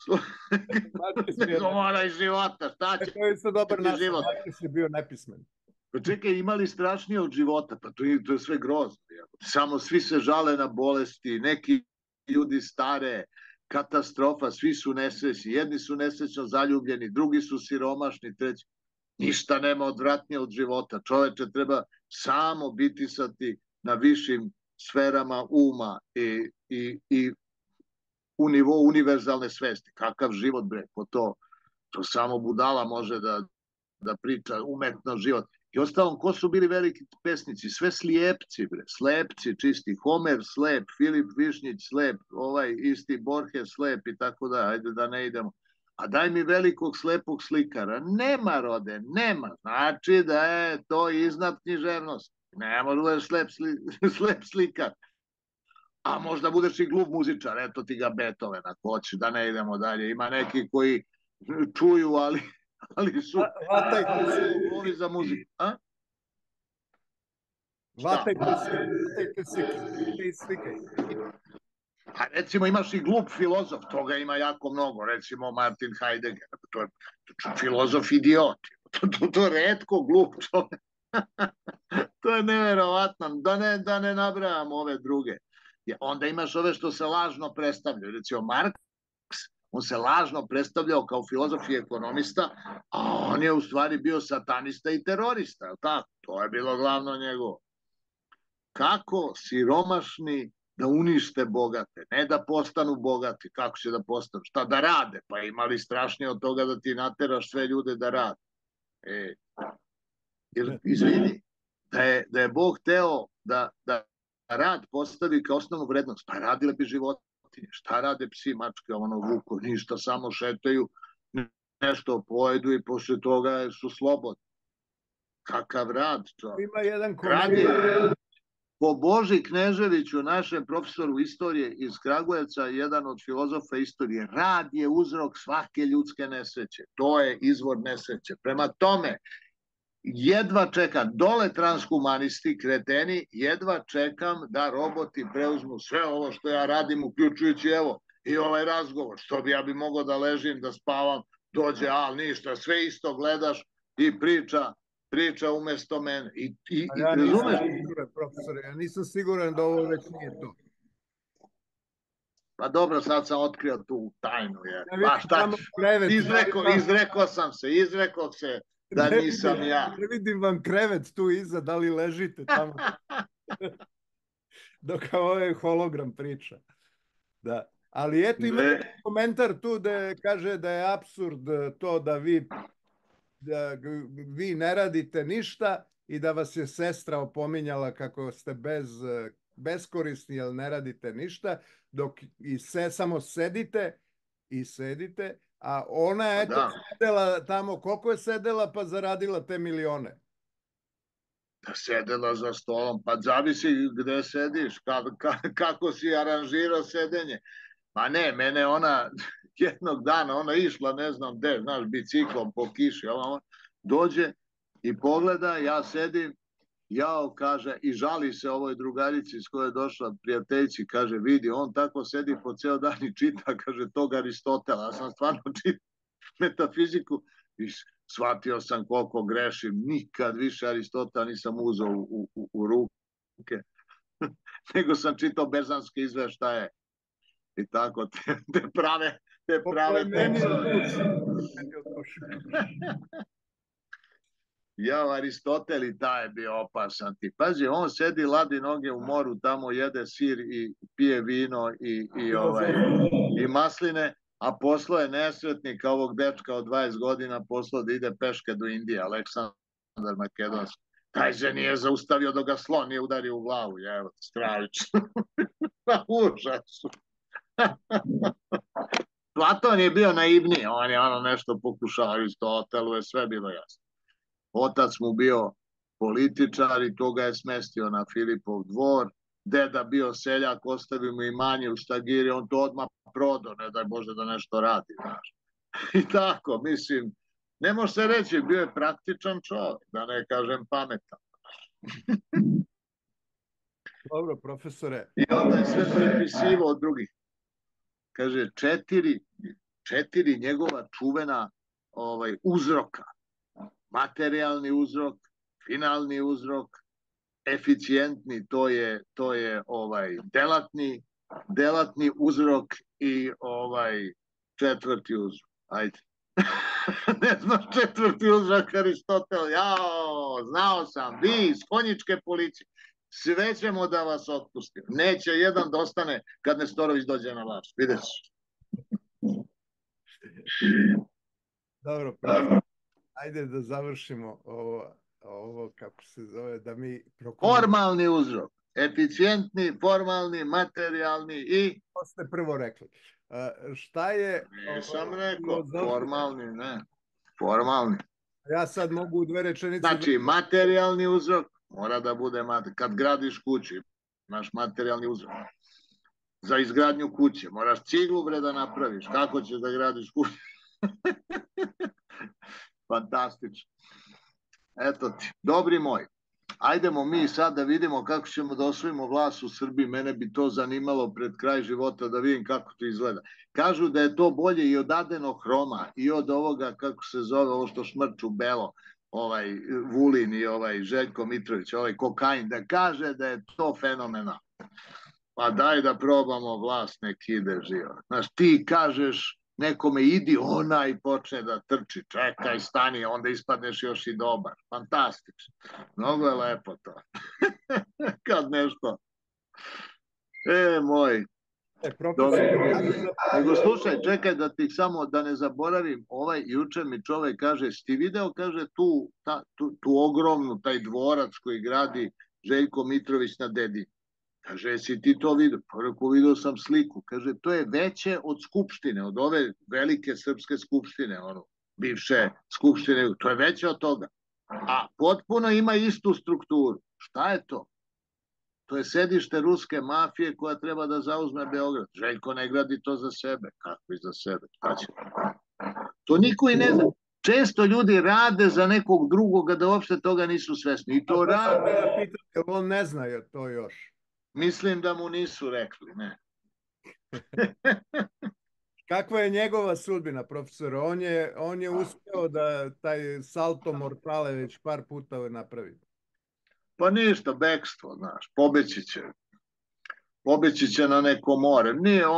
Nego mora iz života. Šta će? To je isto dobar naslov. Markes je bio nepismen. Pa čekaj, imali strašnije od života, pa to je sve grozno. Samo svi se žale na bolesti, neki ljudi stare, katastrofa, svi su nesrećni, jedni su nesrećno zaljubljeni, drugi su siromašni, treći. Ništa nema odvratnije od života. Čoveče treba samo bitisati na višim sferama uma i u nivou univerzalne svesti. Kakav život, bre, po to samo budala može da priča umetno život. I ostalom, ko su bili veliki pesnici? Sve slijepci, bre, slepci čisti. Homer slep, Filip Višnjić slep, ovaj isti Borges slep i tako da, ajde da ne idemo. A daj mi velikog slepog slikara. Nema, rode, nema. Znači da je to iznad književnost. Ne može da je slep slikar. A možda budeš i glup muzičar, eto ti ga Beethoven, ako hoćeš, da ne idemo dalje. Ima neki koji čuju, ali su ovi za muziku. Vatajte se i slikaj. A recimo imaš i glup filozof, toga ima jako mnogo, recimo Martin Heidegger, to je filozof idiot, to je retko glup čovjek. To je neverovatno, da ne nabrajam ove druge. Onda imaš ove što se lažno predstavljaju, recimo Marks, on se lažno predstavljao kao filozof i ekonomista, a on je u stvari bio satanista i terorista, tako? To je bilo glavno njegovo. Kako siromašni da unište bogate, ne da postanu bogati, kako će da postanu, šta da rade, pa imali strašnije od toga da ti nateraš sve ljude da rade. Izvini, da je Bog hteo da rad postavi kao osnovnu vrednost, pa radile bi životinje, šta rade psi, mačke, ono vuko, ništa, samo šetaju, nešto pojedu i posle toga su slobodni. Kakav rad, čovjek. Ima jedan komentar. Po Boži Kneževiću, našem profesoru istorije iz Kragujevca, jedan od filozofa istorije, rad je uzrok svake ljudske nesreće. To je izvor nesreće. Prema tome, jedva čekam, dole transhumanisti, kreteni, jedva čekam da roboti preuzmu sve ovo što ja radim, uključujući evo i ovaj razgovor. Što bi ja bi mogao da ležim, da spavam, dođe, ali ništa, sve isto gledaš i priča umesto mene. Ja nisam siguran, profesor, ja nisam siguran da ovo već nije to. Pa dobro, sad sam otkrio tu tajnu. Pa šta, izrekao se da nisam ja. Ne vidim vam krevet tu iza, da li ležite tamo. Dok ovaj hologram priča. Da. Ali eto ima komentar tu da kaže da je apsurd to da vi ne radite ništa i da vas je sestra opominjala kako ste beskorisni jer ne radite ništa, dok samo sedite, a ona je sedela tamo, koliko je sedela pa zaradila te milione? Sedela za stolom, pa zavisi gde sediš, kako si aranžirao sedenje. Pa ne, mene ona jednog dana, ona išla ne znam gde, znaš, biciklom po kiši, dođe i pogleda, ja sedim, jao, kaže, i žali se ovoj drugarici s kojoj je došla, prijateljici, kaže, vidi, on tako sedi po ceo dan i čita, kaže, tog Aristotela. Ja sam stvarno čitao metafiziku i shvatio sam koliko grešim, nikad više Aristotela nisam uzeo u ruke, nego sam čitao Berzanske izveštaje i tako, te prave tekstove. Ja, Aristotel i taj je bio opasan ti. Pazi, on sedi, ladi noge u moru, tamo jede sir i pije vino i masline, a poslao je nesretnika ovog dečka od 20 godina, poslao da ide peške do Indije, Aleksandar Makedonski. Taj se nije zaustavio dok ga slon nije udario u glavu, evo, stravično. Na užasu. Platon je bio naivniji, on je ono nešto pokušao, Aristotelu je sve bilo jasno. Otac mu bio političar i to ga je smestio na Filipov dvor, deda bio seljak, ostavio mu imanje u Stagiri, on to odmah prodao, ne daj Bože da nešto radi, znaš. I tako, mislim, ne može se reći, bio je praktičan čovjek, da ne kažem pametan. Dobro, profesore. I onda je sve prepisivo od drugih. Kaže, četiri njegova čuvena uzroka. Materijalni uzrok, finalni uzrok, eficijentni, to je delatni uzrok i četvrti uzrok. Ajde. Ne znaš četvrti uzrok, Aristotel, jao, znao sam, vi iz konjičke policije, sve ćemo da vas otpustimo. Neće jedan da ostane kad Nestorović dođe na vlast, vidjet ćeš. Dobro, ajde da završimo ovo kako se zove, da mi... Formalni uzrok, eficijentni, formalni, materijalni i... To ste prvo rekli. Šta je... Nisam rekao, formalni, ne. Formalni. Ja sad mogu u 2 rečenice... Znači, materijalni uzrok mora da bude, kad gradiš kuću, imaš materijalni uzrok. Za izgradnju kuće, moraš ciglu da napraviš. Kako ćeš da gradiš kuću? Fantastično. Eto ti, dobri moji. Ajdemo mi sad da vidimo kako ćemo da osvojimo vlast u Srbiji. Mene bi to zanimalo pred kraj života da vidim kako to izgleda. Kažu da je to bolje i od adenohroma i od ovoga, kako se zove, ovo što šmrču belo, Vulin i Željko Mitrović, kokain, da kaže da je to fenomenalno. Pa daj da probamo vlast, nek ide živo. Znaš, ti kažeš nekome idi, onaj počne da trči, čekaj, stani, onda ispadneš još i dobar. Fantastično. Mnogo je lepo to. Kad nešto. Moj. Nego slušaj, čekaj da ti samo, da ne zaboravim, juče mi čovek kaže, ti video, kaže, tu ogromnu, taj dvorac koji gradi Željko Mitrović na Dedinju. Kaže, jesi ti to vidio? Pa rekao, vidio sam sliku. Kaže, to je veće od Skupštine, od ove velike srpske skupštine, bivše skupštine, to je veće od toga. A potpuno ima istu strukturu. Šta je to? To je sedište ruske mafije koja treba da zauzme Beograd. Željko ne gradi to za sebe. Kako i za sebe? To niko i ne zna. Često ljudi rade za nekog drugoga da uopšte toga nisu svesni. I to rade. On ne zna to još. Mislim da mu nisu rekli, ne. Kakva je njegova sudbina, profesor? On je uspeo da taj salto mortale već par puta napravi. Pa ništa, bekstvo, znaš, pobeći će na neko more.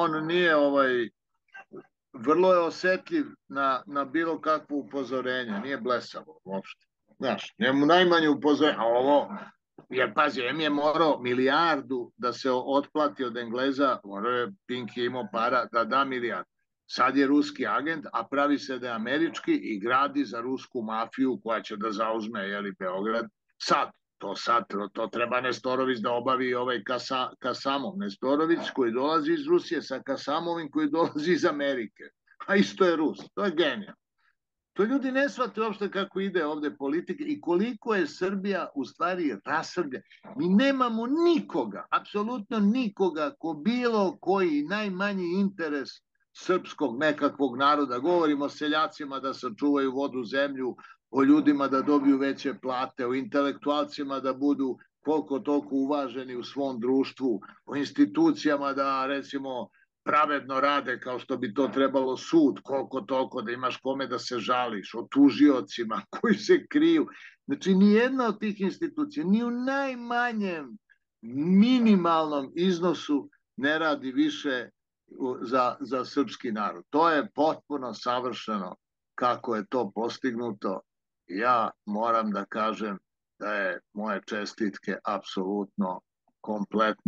Vrlo je osetljiv na bilo kakvo upozorenje, nije blesavo uopšte. Znaš, njemu najmanje upozorenje, a ovo, jer pazi, je morao milijardu da se otplati od Engleza, morao je Pinky imao para da da milijardu. Sad je ruski agent, a pravi se da je američki i gradi za rusku mafiju koja će da zauzme Beograd. To treba Nestorović da obavi Kasamov. Nestorović koji dolazi iz Rusije sa Kasamovim koji dolazi iz Amerike. A isto je Rus. To je genijal. To ljudi ne shvate uopšte kako ide ovde politika i koliko je Srbija u stvari rasrbljena. Mi nemamo nikoga, apsolutno nikoga ko bilo koji najmanji interes srpskog nekakvog naroda. Govorimo o seljacima da sačuvaju vodu, zemlju, o ljudima da dobiju veće plate, o intelektualcima da budu koliko toliko uvaženi u svom društvu, o institucijama da recimo pravedno rade kao što bi to trebalo sud, koliko toliko da imaš kome da se žališ, o tužiocima koji se kriju. Znači, nijedna od tih institucija, ni u najmanjem minimalnom iznosu ne radi više za srpski narod. To je potpuno savršeno kako je to postignuto. Ja moram da kažem da je moje čestitke apsolutno, kompletno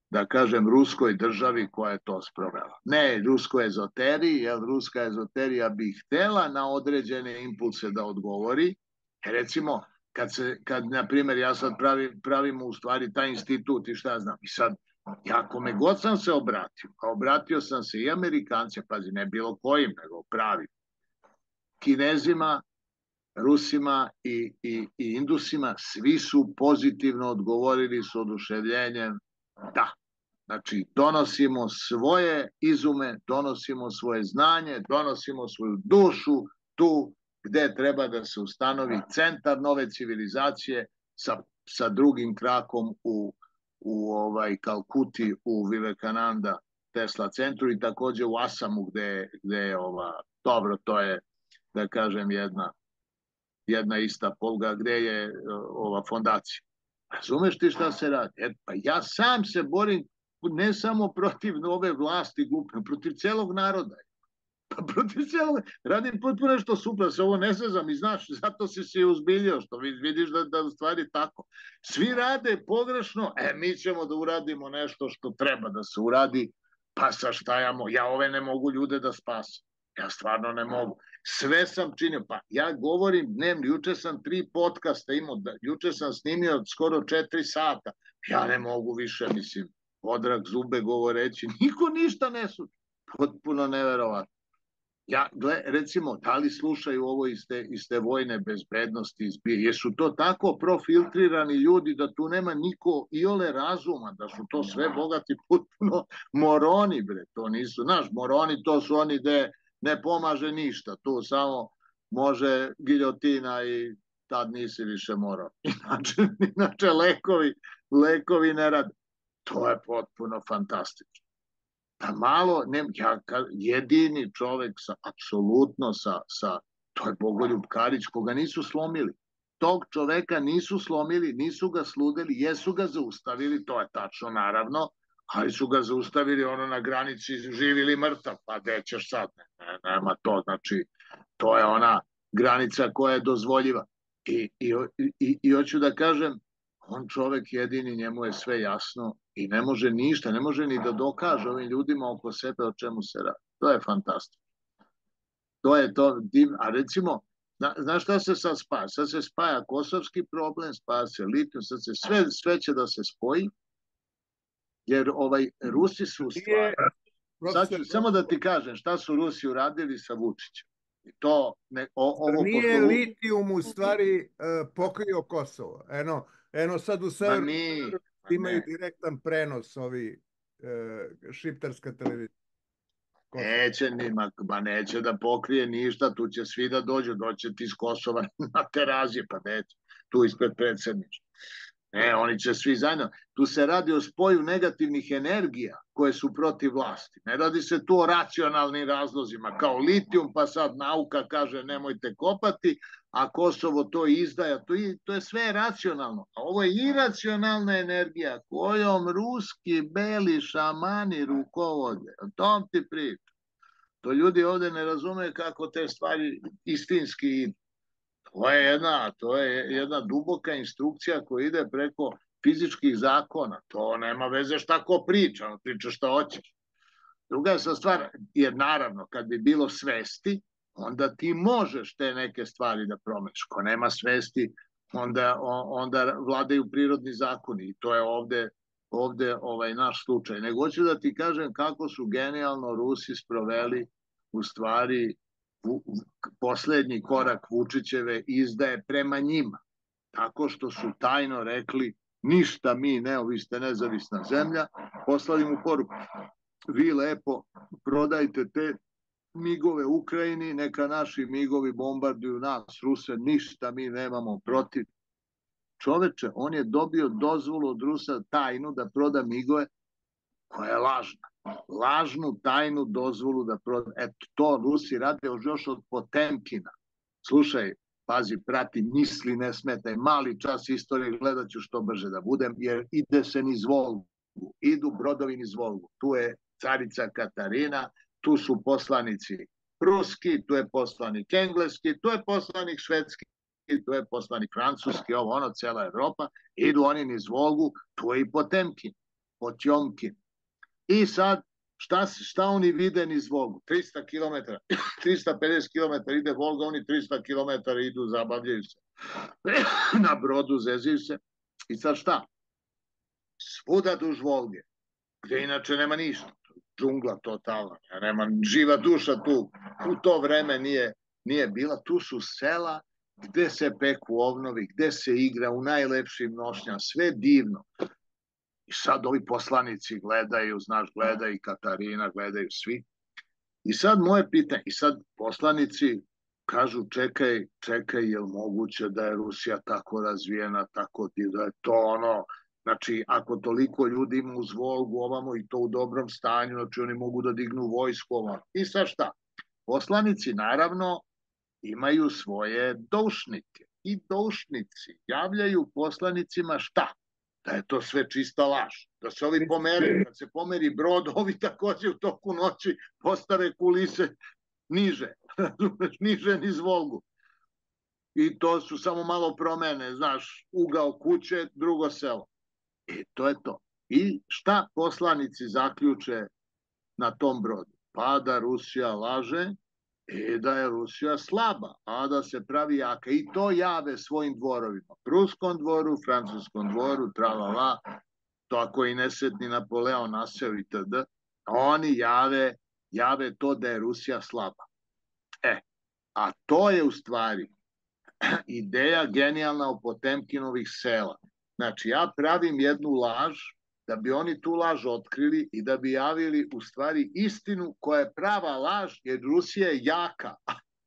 da kažem, ruskoj državi koja je to sprovela. Ne ruskoj ezoteriji, jer ruska ezoterija bi htela na određene impulse da odgovori. Recimo, kad na primjer, ja sad pravim u stvari taj institut i šta ja znam, i sad, ja kome god sam se obratio, a obratio sam se i Amerikanci, pazi, ne bilo kojim, nego pravim, Kinezima, Rusima i Indusima, svi su pozitivno odgovorili s oduševljenjem da. Znači, donosimo svoje izume, donosimo svoje znanje, donosimo svoju dušu tu gde treba da se ustanovi centar nove civilizacije sa drugim krakom u Kalkuti, u Vivekananda Tesla centru i takođe u Asamu gde je dobro, to je, da kažem, jedna ista polga gde je ova fondacija. Razumeš ti šta se radi? Pa ja sam se borim ne samo protiv nove vlasti glupne, protiv celog naroda. Pa protiv celog, radim potpuno nešto super, se ovo ne zezam i znaš, zato si se uzbiljio, što vidiš da u stvari tako. Svi rade pogrešno, mi ćemo da uradimo nešto što treba da se uradi, pa saštajamo, ja ove ne mogu ljude da spasam. Ja stvarno ne mogu. Sve sam činio, pa ja govorim dnevno, juče sam 3 podcasta imao, juče sam snimio skoro 4 sata, ja ne mogu više, mislim, odrag zube govoreći, niko ništa ne sluša, potpuno neverovatno. Recimo, da li slušaju ovo iz te vojne bezbednosti, jesu to tako profiltrirani ljudi da tu nema niko iole razuma, da su to sve bogati potpuno moroni, bre, to nisu, znaš, moroni to su oni gde ne pomaže ništa, tu samo može giljotina i tad nisi više moron. Inače lekovi ne rade. To je potpuno fantastično. Da malo, jedini čovek apsolutno to je Bogoljub Karić, koga nisu slomili. Tog čoveka nisu slomili, nisu ga sludeli, jesu ga zaustavili, to je tačno naravno, ali su ga zaustavili ono na granici živ ili mrtav, pa gde ćeš sad? Nema to, znači, to je ona granica koja je dozvoljiva. I hoću da kažem, on čovek jedini, njemu je sve jasno i ne može ništa, ne može ni da dokaže ovim ljudima oko sebe o čemu se radi. To je fantastično. To je to, a recimo, znaš šta se sad spaja? Sad se spaja kosovski problem, spaja se litijum, sad se sve će da se spoji, jer Rusi su stvari. Samo da ti kažem šta su Rusi uradili sa Vučićem. Nije litijum u stvari pokrio Kosovo. Eno sad u severu imaju direktan prenos ovi šiptarska televizija. Neće da pokrije ništa, tu će svi da doće ti iz Kosova na terazije, pa neće, tu ispred predsjedništva. Oni će svi zajedno. Tu se radi o spoju negativnih energija koje su protiv vlasti. Ne radi se tu o racionalnim razlozima, kao litijum, pa sad nauka kaže nemojte kopati, a Kosovo to izdaja. To je sve racionalno. A ovo je iracionalna energija kojom ruski beli šamani rukovode. O tom ti pričam. To ljudi ovde ne razumeju kako te stvari istinski idu. To je jedna duboka instrukcija koja ide preko fizičkih zakona. To nema veze šta ko priča, priča šta hoćeš. Druga je stvar, jer naravno kad bi bilo svesti, onda ti možeš te neke stvari da promeniš. Ko nema svesti, onda vladaju prirodni zakoni i to je ovde naš slučaj. Nego hoću da ti kažem kako su genijalno Rusi sproveli u stvari poslednji korak Vučićeve izdaje prema njima, tako što su tajno rekli ništa mi vi ste nezavisna zemlja, poslali mu poruku, vi lepo prodajte te migove Ukrajini, neka naši migovi bombarduju nas, Ruse, ništa mi nemamo protiv. Čoveče, on je dobio dozvolu od Rusa tajnu da proda migove koja je lažna. Lažnu tajnu dozvolu da proda. Eto, to Rusi rade još od Potemkina. Slušaj, pazi, prati, misli, ne smetaj, mali čas istorije, gledat ću što brže da budem, jer ide se niz Volgu. Idu brodovi niz Volgu. Tu je carica Katarina, tu su poslanici ruski, tu je poslanik engleski, tu je poslanik švedski, tu je poslanik francuski, cela Evropa, idu oni niz Volgu, tu je i Potemkin. Potjomkin. I sad, šta oni vide niz Volgu? 300 km, 350 km ide Volga, oni 300 km idu, zabavljaju se. Na brodu zeziju se. I sad šta? Svuda duž Volge, gde inače nema ništa. Džungla totalna, nema živa duša tu. U to vreme nije bila. Tu su sela gde se peku ovnovi, gde se igra u najlepšim nošnjama, sve divno. I sad ovi poslanici gledaju, znaš, gleda i Katarina, gledaju svi. I sad moje pitanje, i sad poslanici kažu čekaj, je li moguće da je Rusija tako razvijena, tako da je to ono, znači ako toliko ljudi ima uz Volgu ovamo i to u dobrom stanju, znači oni mogu da dignu vojsku ovamo. I sad šta? Poslanici naravno imaju svoje doušnike i doušnici javljaju poslanicima šta? Da je to sve čista laž. Da se ovi pomeri, kad se pomeri brod, ovi takođe u toku noći postave kulise niže, niže niz Volgu. I to su samo malo promene, znaš, ugao kuće, drugo selo. I to je to. I šta poslanici zaključe na tom brodu? Pa da Rusija laže i da je Rusija slaba, a da se pravi jaka. I to jave svojim dvorovima. Pruskom dvoru, francuskom dvoru, tralala, to ako i nesretni Napoleon naseo itd. Oni jave to da je Rusija slaba. A to je u stvari ideja genijalna o Potemkinovih sela. Znači, ja pravim jednu laž da bi oni tu laž otkrili i da bi javili u stvari istinu koja je prava laž, jer Rusija je jaka,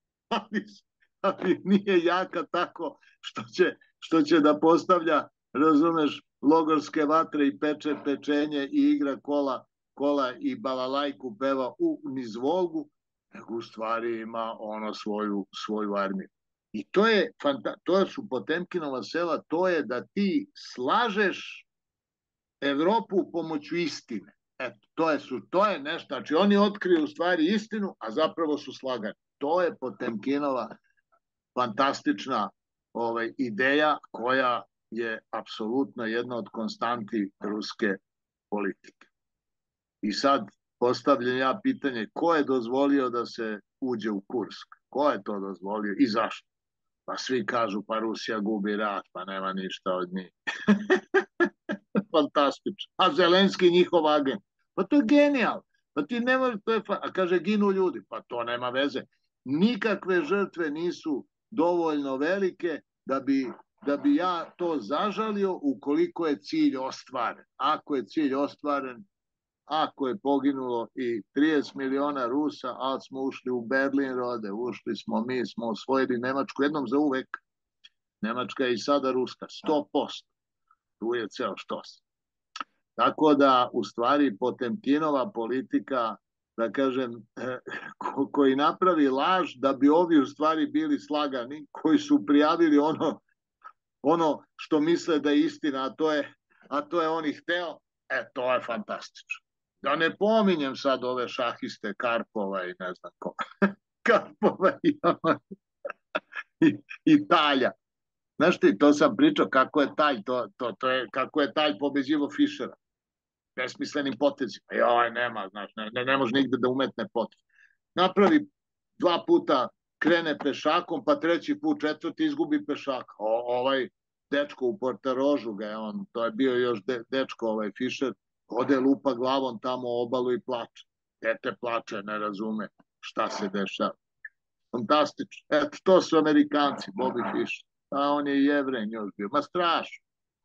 ali nije jaka tako što će da postavlja, razumeš, logorske vatre i peče pečenje i igra kola i balalajku peva niz Volgu, nego u stvari ima ono svoju armiju. I to su Potemkinova sela, to je da ti slažeš Evropu pomoću istine. Eto, to je nešto, znači oni otkriju u stvari istinu, a zapravo su slagani. To je Potemkinova fantastična ideja koja je apsolutno jedna od konstanti ruske politike. I sad postavljam ja pitanje, ko je dozvolio da se uđe u Kursk? Ko je to dozvolio i zašto? Pa svi kažu, pa Rusija gubi rat, pa nema ništa od njih. Fantastično. A Zelenski njihov agent. Pa to je genijal. Pa ti ne možeš, a kaže, ginu ljudi. Pa to nema veze. Nikakve žrtve nisu dovoljno velike da bi ja to zažalio ukoliko je cilj ostvaren. Ako je cilj ostvaren, ako je poginulo i 30 miliona Rusa, ali smo ušli u Berlin, rode, mi smo osvojili Nemačku jednom za uvek. Nemačka je i sada Ruska, 100%. Tu je ceo štos. Tako da, u stvari, Potemkinova politika, da kažem, koji napravi laž da bi ovi u stvari bili slagani, koji su prijavili ono što misle da je istina, a to je on ih hteo, to je fantastično. Da ne pominjem sad ove šahiste Karpova i ne znam ko. Karpova i Talja. Znaš ti, to sam pričao kako je Talj, kako je Talj pobeđivo Fišera. Besmislenim potezima. Nema, znaš, ne može nigde da umetne potez. Napravi 2 puta, krene pešakom, pa 3. put, 4. izgubi pešaka. Ovaj dečko u Portarožu to je bio još dečko, Fišer, ode lupa glavom tamo u obalu i plače. Dete plače, ne razume šta se dešava. Fantastično. Eto, to su Amerikanci, Bobby Fischer. A on je Jevrej još bio. Ma strašno.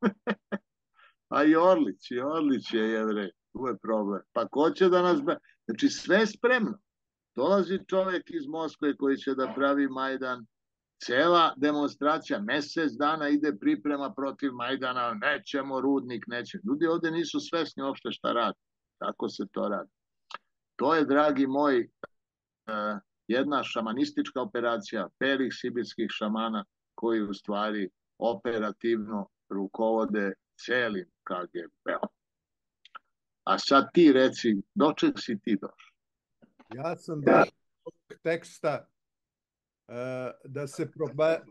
A i Orlić je Jevrej. Tu je problem. Pa ko će da nas... Znači, sve spremno. Dolazi čovek iz Moskve koji će da pravi Majdan. Cela demonstracija, mesec dana ide priprema protiv Majdana, nećemo rudnik, nećemo. Ljudi ovde nisu svesni uopšte šta radi. Kako se to radi. To je, dragi moj, jedna šamanistička operacija belih sibirskih šamana koji u stvari operativno rukovode celim KGB-om. A sad ti reci, do čeg si ti došao? Ja sam došao od teksta da se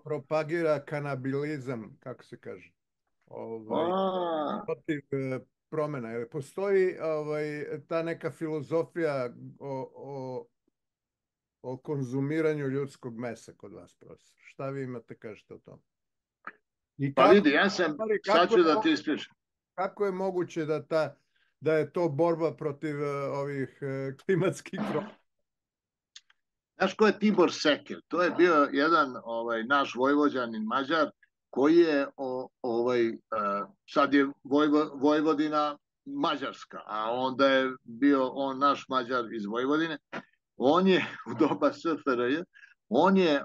propagira kanabilizam, kako se kaže, protiv promjena? Jer postoji ta neka filozofija o konzumiranju ljudskog mesa kod vas, profesor? Šta vi imate kažete o tom? Pa vidi, sad ću da ti ispričam. Kako je moguće da je to borba protiv ovih klimatskih promjena? Znaš ko je Tibor Seker? To je bio jedan naš Vojvođanin Mađar koji je sad je Vojvodina Mađarska, a onda je bio on naš Mađar iz Vojvodine. On je u doba SFRJ, on je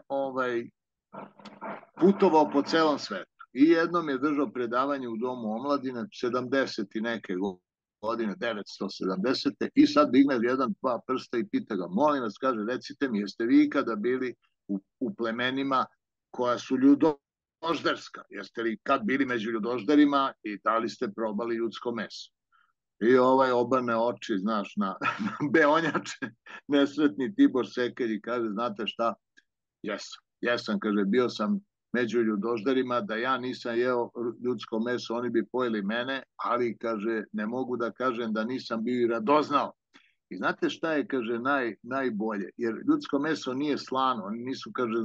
putovao po celom svetu i jednom je držao predavanje u Domu omladine 70 i neke godine, 970. I sad digne jedan, dva prsta i pita ga, molim vas, kaže, recite mi, jeste vi ikada bili u plemenima koja su ljudožderska? Jeste li kad bili među ljudožderima i da li ste probali ljudsko meso? I obrne oči, znaš, na beonjače, nesretni Tibor Seker i kaže, znate šta? Jesam, kaže, bio sam među ljudožderima, da ja nisam jeo ljudsko meso, oni bi pojeli mene, ali, kaže, ne mogu da kažem da nisam bio i radoznao. I znate šta je, kaže, najbolje? Jer ljudsko meso nije slano, oni nisu, kaže,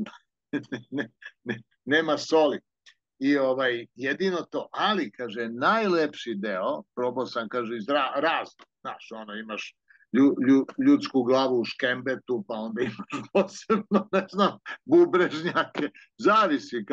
nema soli. I jedino to, ali, kaže, najlepši deo, probao sam, kaže, iz raznog, znaš, imaš ljudsku glavu u škembetu, pa onda imaš posebno, ne znam, bubrežnjake, zavisi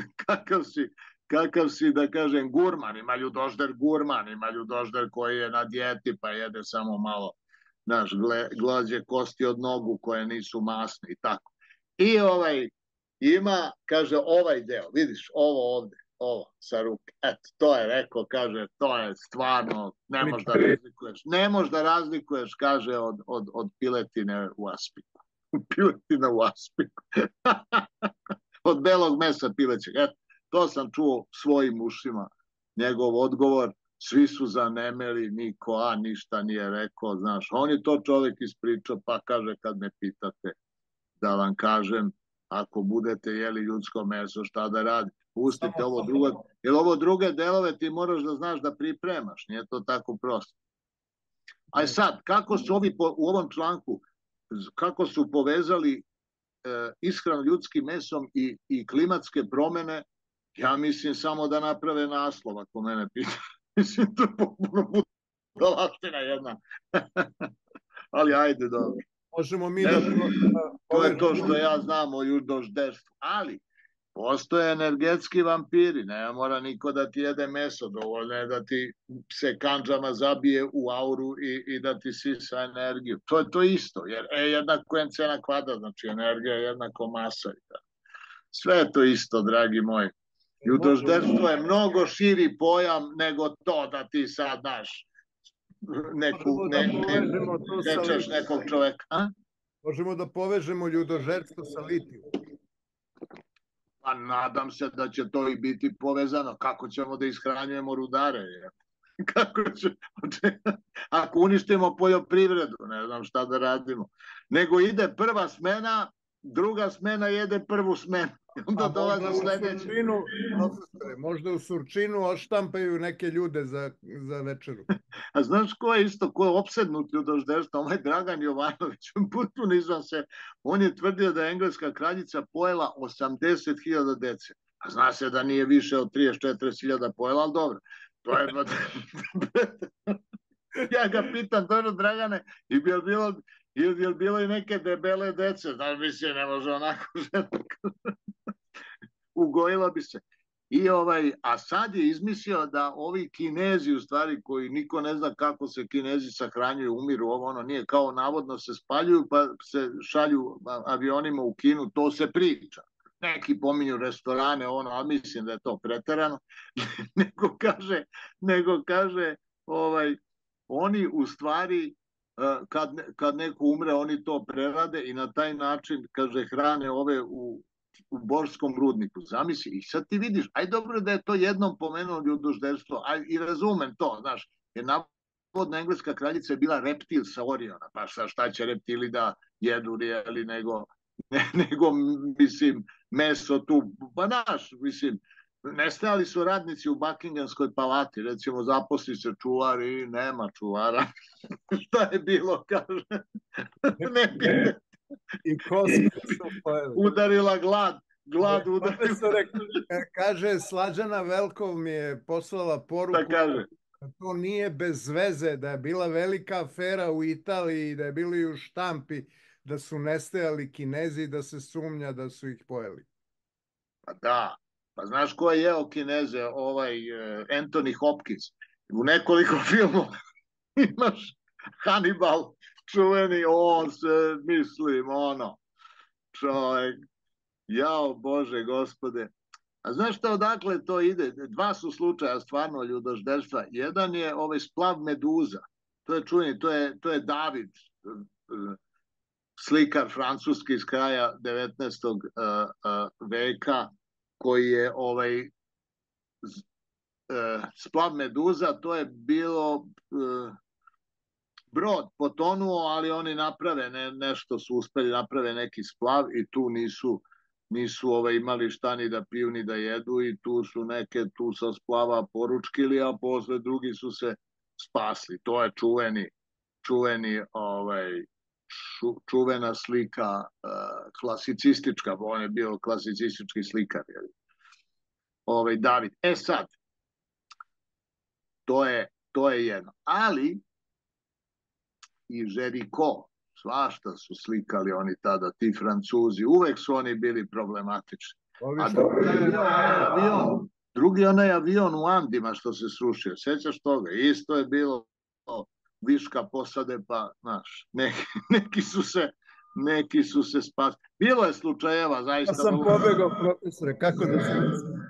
kakav si, da kažem, gurman, ima ljudožder gurman, ima ljudožder koji je na dijeti, pa jede samo malo, znaš, glađe kosti od nogu koje nisu masne i tako. I ima, kaže, ovaj deo, vidiš, ovo ovde, ovo sa ruke, eto, to je rekao, kaže, to je stvarno, ne možeš da razlikuješ, kaže, od piletine u aspiku. Piletina u aspiku. Od belog mesa pilećeg. Eto, to sam čuo svojim ušima, njegov odgovor, svi su zanemeli, niko ništa nije rekao, znaš, on je to čovjek ispričao, pa kaže, kad me pitate, da vam kažem, ako budete jeli ljudsko meso, šta da radite? Pustite ovo drugo, jer ovo druge delove ti moraš da znaš da pripremaš, nije to tako prosto. A sad, kako su ovi u ovom članku, kako su povezali ishranu ljudskim mesom i klimatske promene, ja mislim samo da naprave naslov, ako mene pita. Mislim, to je potpuno budalaština jedna. Ali ajde, dobro. Možemo mi da... To je to što ja znam o ljudožderstvu. Ali, postoje energetski vampiri, ne mora niko da ti jede meso, dovoljno je da ti se kandžama zabije u auru i da ti sisa energiju. To je to isto, jer E jednako mc na kvadrat, znači energija jednako masa. Sve je to isto, dragi moji. Ljudožderstvo je mnogo širi pojam nego to da ti sad znaš nečeš nekog čoveka. Možemo da povežemo ljudožderstvo sa litijom. Pa nadam se da će to i biti povezano. Kako ćemo da ishranjujemo rudare? Kako će... Ako uništimo poljoprivredu, ne znam šta da radimo. Nego ide prva smena, druga smena jede prvu smenu. Onda dolazi sledeće. Možda u Surčinu oštampaju neke ljude za večeru. A znaš ko je isto, ko je opsednut ljudožderstvom? Ovaj Dragan Jovanović, potpuno izvan se. On je tvrdio da je engleska kraljica pojela 80.000 dece. A zna se da nije više od 34.000 pojela, ali dobro. To je... Ja ga pitam, dobro, Dragane, je bilo i neke debele dece? Znaš, mislim, ne može onako žena. Ugojila bi se. A sad je izmislio da ovi Kinezi, u stvari, koji niko ne zna kako se Kinezi sahranjuju, umiru, ono nije kao navodno se spaljuju, pa se šalju avionima u Kinu, to se priča. Neki pominju restorane, ali mislim da je to preterano. nego kaže, oni u stvari, kad neko umre, oni to prerade i na taj način, kaže, hrane ove u borskom rudniku, zamisli. I sad ti vidiš, aj dobro da je to jednom pomenuo ljudožderstvo, i razumem to, znaš, jer navodno engleska kraljica je bila reptil sa Oriona, pa šta će reptili da jedu, nego, mislim, meso tu, pa znaš, mislim, nestajali su radnici u Buckinghamskoj palati, recimo zaposli se čuvar i nema čuvara. Šta je bilo, kaže. Ne pije. I koske su pojeli. Udarila glad. Glad udarila. Profesore, kaže, Slađana Velkov mi je poslala poruku. Da kaže. To nije bez veze, da je bila velika afera u Italiji, da je bili u štampi, da su nestajali Kinezi, da se sumnja da su ih pojeli. Pa da, pa znaš ko je jeo Kineze? Anthony Hopkins. U nekoliko filmova imaš Hannibal, čuveni, on se, mislim, čovjek, jao Bože gospode. A znaš šta, odakle to ide? Dva su slučaja stvarno ljudožderstva. Jedan je splav meduza. To je čuveni, to je David, slikar francuski iz kraja 19. veka, koji je splav meduza, to je bilo brod potonuo, ali oni naprave nešto, su uspeli naprave neki splav i tu nisu imali šta ni da piju ni da jedu i tu su neke tu sa splava poručkili, a posle drugi su se spasli. To je čuvena slika, klasicistička, on je bio klasicistički slikar. David. Sad, to je jedno. Ali i Žeriko, svašta su slikali oni tada, ti Francuzi, uvek su oni bili problematični. A drugi onaj avion u Andima što se srušio, sećaš toga? Isto je bilo viška posade, pa, znaš, neki su se spasili. Bilo je slučajeva, zaista. Ja sam pobegao, profesore, kako da se...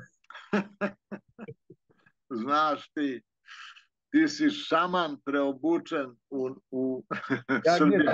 Znaš ti si šaman preobučen u Srbiji.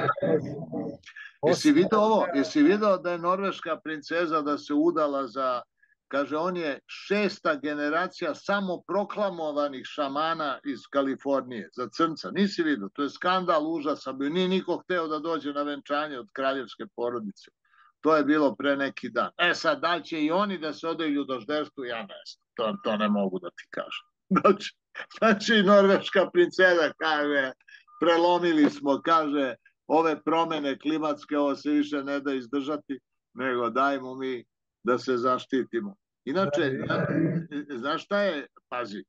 Jesi video da je norveška princeza da se udala za, kaže, on je 6. generacija samo proklamovanih šamana iz Kalifornije, za crnca. Nisi video, to je skandal, užasa bio. Nije niko hteo da dođe na venčanje od kraljevske porodice. To je bilo pre neki dan. Sad, da li će i oni da se odaju ljudožderstvu, ja ne znam. To ne mogu da ti kažem. Znači, norveška princeza kaže, prelomili smo, kaže, ove promene klimatske, ovo se više ne da izdržati, nego dajmo mi da se zaštitimo. Inače, znaš šta je, pazi,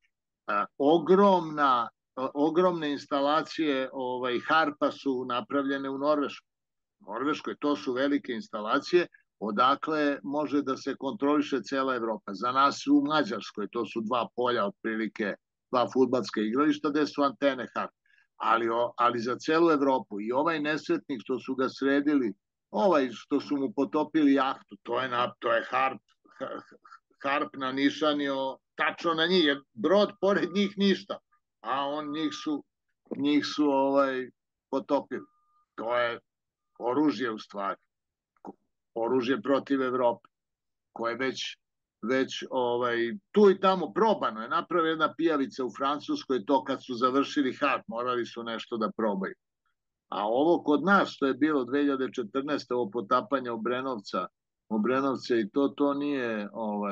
ogromne instalacije harpa su napravljene u Norveškoj, to su velike instalacije, odakle može da se kontroliše cela Evropa. Za nas u Mađarskoj, to su 2 polja, otprilike 2 fudbalska igrališta, gde su antene harp. Ali za celu Evropu. I ovaj nesretnik što su ga sredili, što su mu potopili jahtu, to je harp nanišanio tačno na njih, jer brod pored njih ništa, a njih su potopili. To je oružje u stvari. Oružje protiv Evrope, koje već tu i tamo probano je. Napravila jedna pijavica u Francuskoj, to kad su završili harp, morali su nešto da probaju. A ovo kod nas, što je bilo 2014. ovo potapanje Obrenovce i to nije,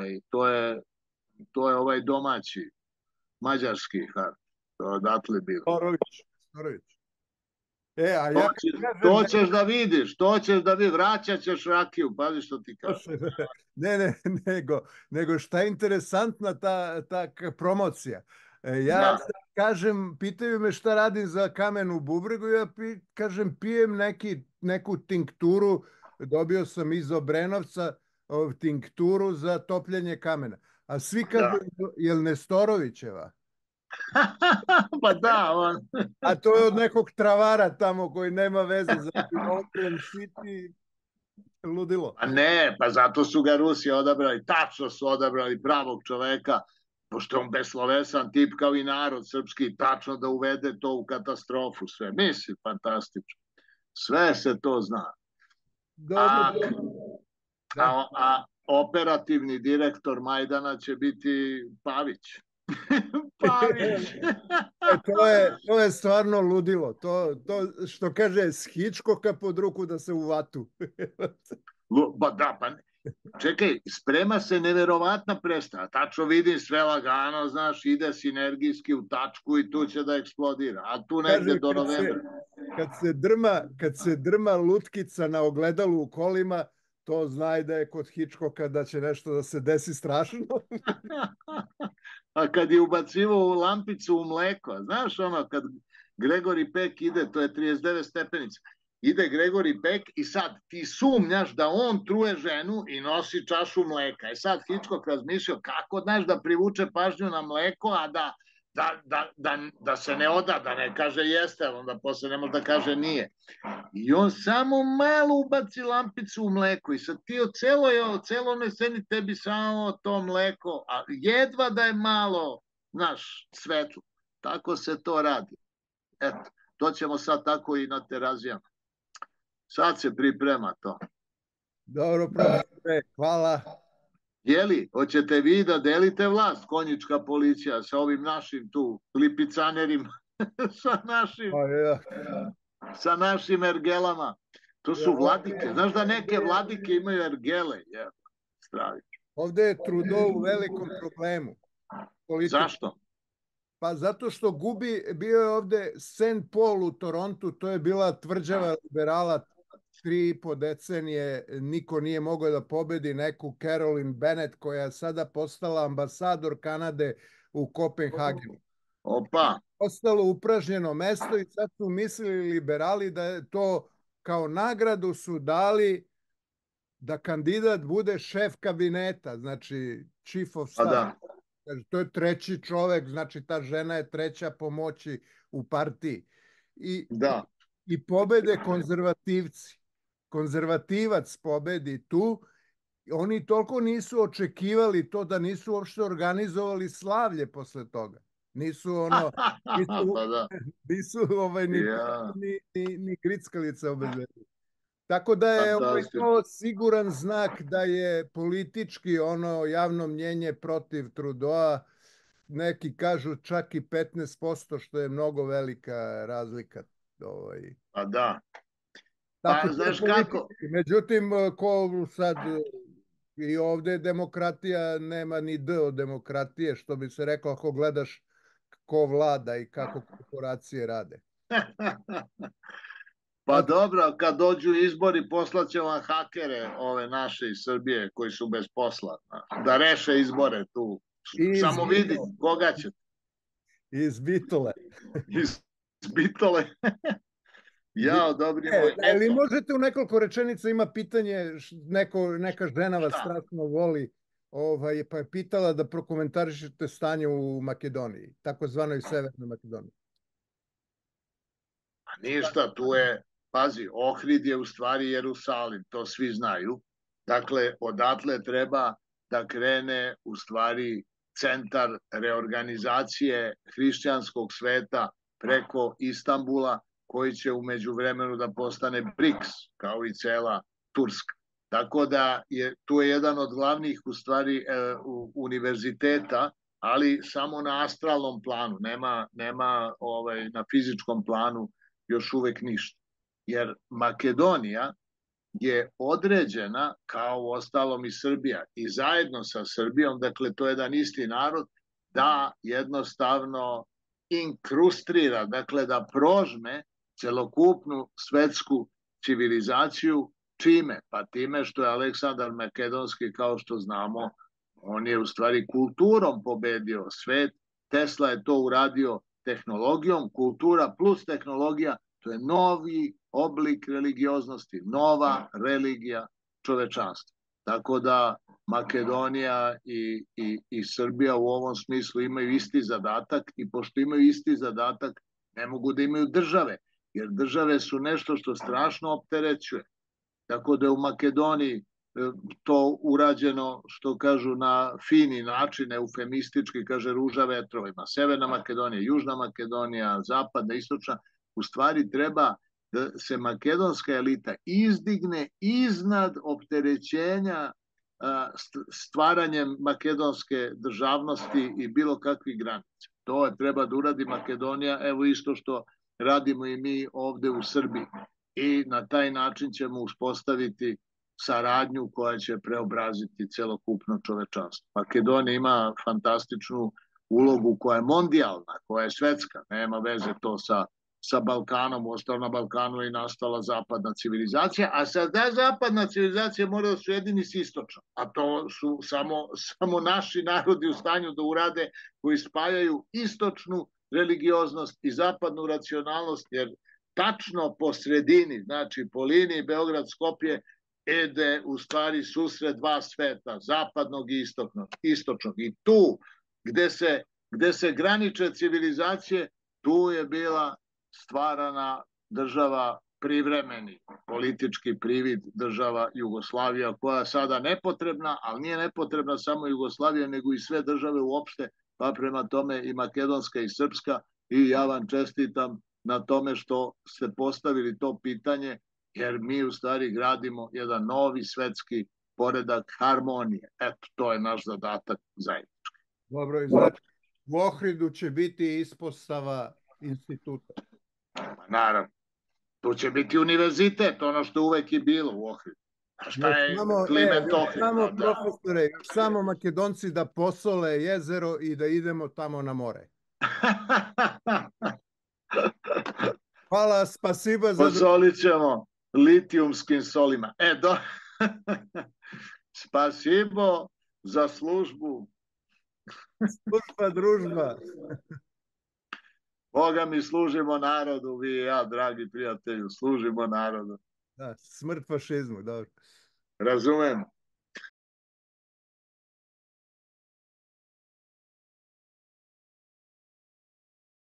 to je domaći, mađarski harp. To je odatle bilo. Storović. To ćeš da vidiš, vraćat ćeš rakiju, pazi što ti kažeš. Ne, nego šta je interesantna ta promocija. Ja kažem, pitaju me šta radim za kamen u bubregu, ja kažem pijem neku tinkturu, dobio sam iz Obrenovca tinkturu za topljenje kamena. A svi kažu, jel Nestorovićeva? Pa da, on. A to je od nekog travara tamo koji nema veze za Oakland City, ludilo. Pa ne, pa zato su ga Rusi odabrali, tačno su odabrali pravog čoveka, pošto je on beslovesan tip kao i narod srpski, tačno da uvede to u katastrofu sve. Mislim, fantastično. Sve se to zna. A operativni direktor Majdana će biti Pavić. Pavić. To je stvarno ludilo. To što kaže s Hitchcocka pod ruku da se u vatu. Pa da, pa Čekaj, sprema se neverovatna predstava. Tačno vidim sve lagano, znaš, ide sinergijski u tačku i tu će da eksplodira. A tu negde Kaže, do novembra. kad se drma lutkica na ogledalu u kolima, to znaj da je kod Hitchcocka da će nešto da se desi strašno. A kad je ubacivo lampicu u mleko, znaš ono, kad Gregory Peck ide, to je 39 stepenica, ide Gregory Peck i sad ti sumnjaš da on truje ženu i nosi čašu mleka. Sad Hitchcock razmišljao kako, znaš, da privuče pažnju na mleko, a da se ne oda, da ne kaže jeste, onda posle ne može da kaže nije. I on samo malo ubaci lampicu u mleko i sad ti o celoj sceni tebi samo to mleko, a jedva da je malo, znaš, svetlo. Tako se to radi. Eto, to ćemo sad tako i na Terazijama. Sad se priprema to. Dobro, profesore, hvala. Jeli, hoćete vi da delite vlast, konjička policija, sa ovim našim tu lipicanerima, sa našim ergelama. To su vladike. Znaš da neke vladike imaju ergele? Stravić. Ovde je Trudeau u velikom problemu. Zašto? Pa zato što bio je ovde St. Paul u Torontu, to je bila tvrđava liberala 3,5 decenije, niko nije mogao da pobedi neku Caroline Bennett koja je sada postala ambasador Kanade u Kopenhagenu. Opa! Ostalo upražnjeno mesto i sad su mislili liberali da je to kao nagradu su dali da kandidat bude šef kabineta, znači chief of staff. To je treći čovek, znači ta žena je treća po moći u partiji. I pobede konzervativci. Konzervativac pobedi tu. Oni toliko nisu očekivali to da nisu uopšte organizovali slavlje posle toga. Nisu ni grickalice obezbedili. Tako da je to siguran znak da je politički javno mnjenje protiv Trudeau. Neki kažu čak i 15%, što je mnogo velika razlika. Pa da. Pa znaš kako? Međutim, ko sad i ovde demokratija nema ni D od demokratije, što bi se rekao ako gledaš ko vlada i kako korporacije rade. Pa dobro, kad dođu izbori, poslaće vam hakere, ove naše iz Srbije, koji su bez posla, da reše izbore tu. Samo vidi, koga će. Iz Bitole. Iz Bitole. Ja, dobri moj. Ali možete u nekoliko rečenica, ima pitanje, neka žena vas strašno voli, pa je pitala da prokomentarišete stanje u Makedoniji, takozvanoj Severnoj Makedoniji. Ništa, tu je, pazi, Ohrid je u stvari Jerusalim, to svi znaju. Dakle, odatle treba da krene u stvari centar reorganizacije hrišćanskog sveta preko Istanbula, koji će u međuvremenu da postane BRICS, kao i cela Turska. Tako da tu je jedan od glavnih u stvari univerziteta, ali samo na astralnom planu, nema na fizičkom planu još uvek ništa. Jer Makedonija je određena, kao u ostalom i Srbija, i zajedno sa Srbijom, dakle to je jedan isti narod, da jednostavno inkrustrira, dakle da prožme celokupnu svetsku civilizaciju. Čime? Pa time što je Aleksandar Makedonski, kao što znamo, on je u stvari kulturom pobedio svet. Tesla je to uradio tehnologijom, kultura plus tehnologija, to je novi oblik religioznosti, nova religija čovečanstva. Tako da Makedonija i Srbija u ovom smislu imaju isti zadatak i pošto imaju isti zadatak ne mogu da imaju države, jer države su nešto što strašno opterećuje. Tako da je u Makedoniji to urađeno, što kažu, na fini način, eufemistički, kaže ruža vetrovima. Severna Makedonija, Južna Makedonija, Zapadna, Istočna, u stvari treba da se makedonska elita izdigne iznad opterećenja stvaranjem makedonske državnosti i bilo kakvih granica. To je treba da uradi Makedonija, evo isto što radimo i mi ovde u Srbiji. I na taj način ćemo uspostaviti saradnju koja će preobraziti celokupno čovečanstvo. Makedonija ima fantastičnu ulogu koja je mondijalna, koja je svetska, nema veze to sa Balkanom, uostalom na Balkanu je nastala zapadna civilizacija, a sada zapadna civilizacija mora da su jedini s istočnom, a to su samo naši narodi u stanju da urade koji spajaju istočnu religioznost i zapadnu racionalnost, jer tačno po sredini, znači po liniji Beograd-Skopje, ide u stvari susret dva sveta, zapadnog i istočnog. I tu gde se graniče civilizacije, tu je bila stvarana država privremeni, politički privid država Jugoslavija, koja je sada nepotrebna, ali nije nepotrebna samo Jugoslavija, nego i sve države uopšte, pa prema tome i makedonska i srpska, i ja vam čestitam na tome što ste postavili to pitanje, jer mi u stvari gradimo jedan novi svetski poredak harmonije. Eto, to je naš zadatak zajednički. Dobro, i znači u Ohridu će biti ispostava instituta. Naravno. Tu će biti univerzitet, ono što uvek je bilo u Ohridu. A šta je Kliment Ohrid? Samo, profesore, još samo Makedonci da posole jezero i da idemo tamo na more. Hvala, spasiba za... Posolit ćemo litijumskim solima. Spasibo za službu. Služba, družba. Boga mi služimo narodu, vi i ja, dragi prijatelju, služimo narodu. Da, smrt fašizmu, dobro. Razumem.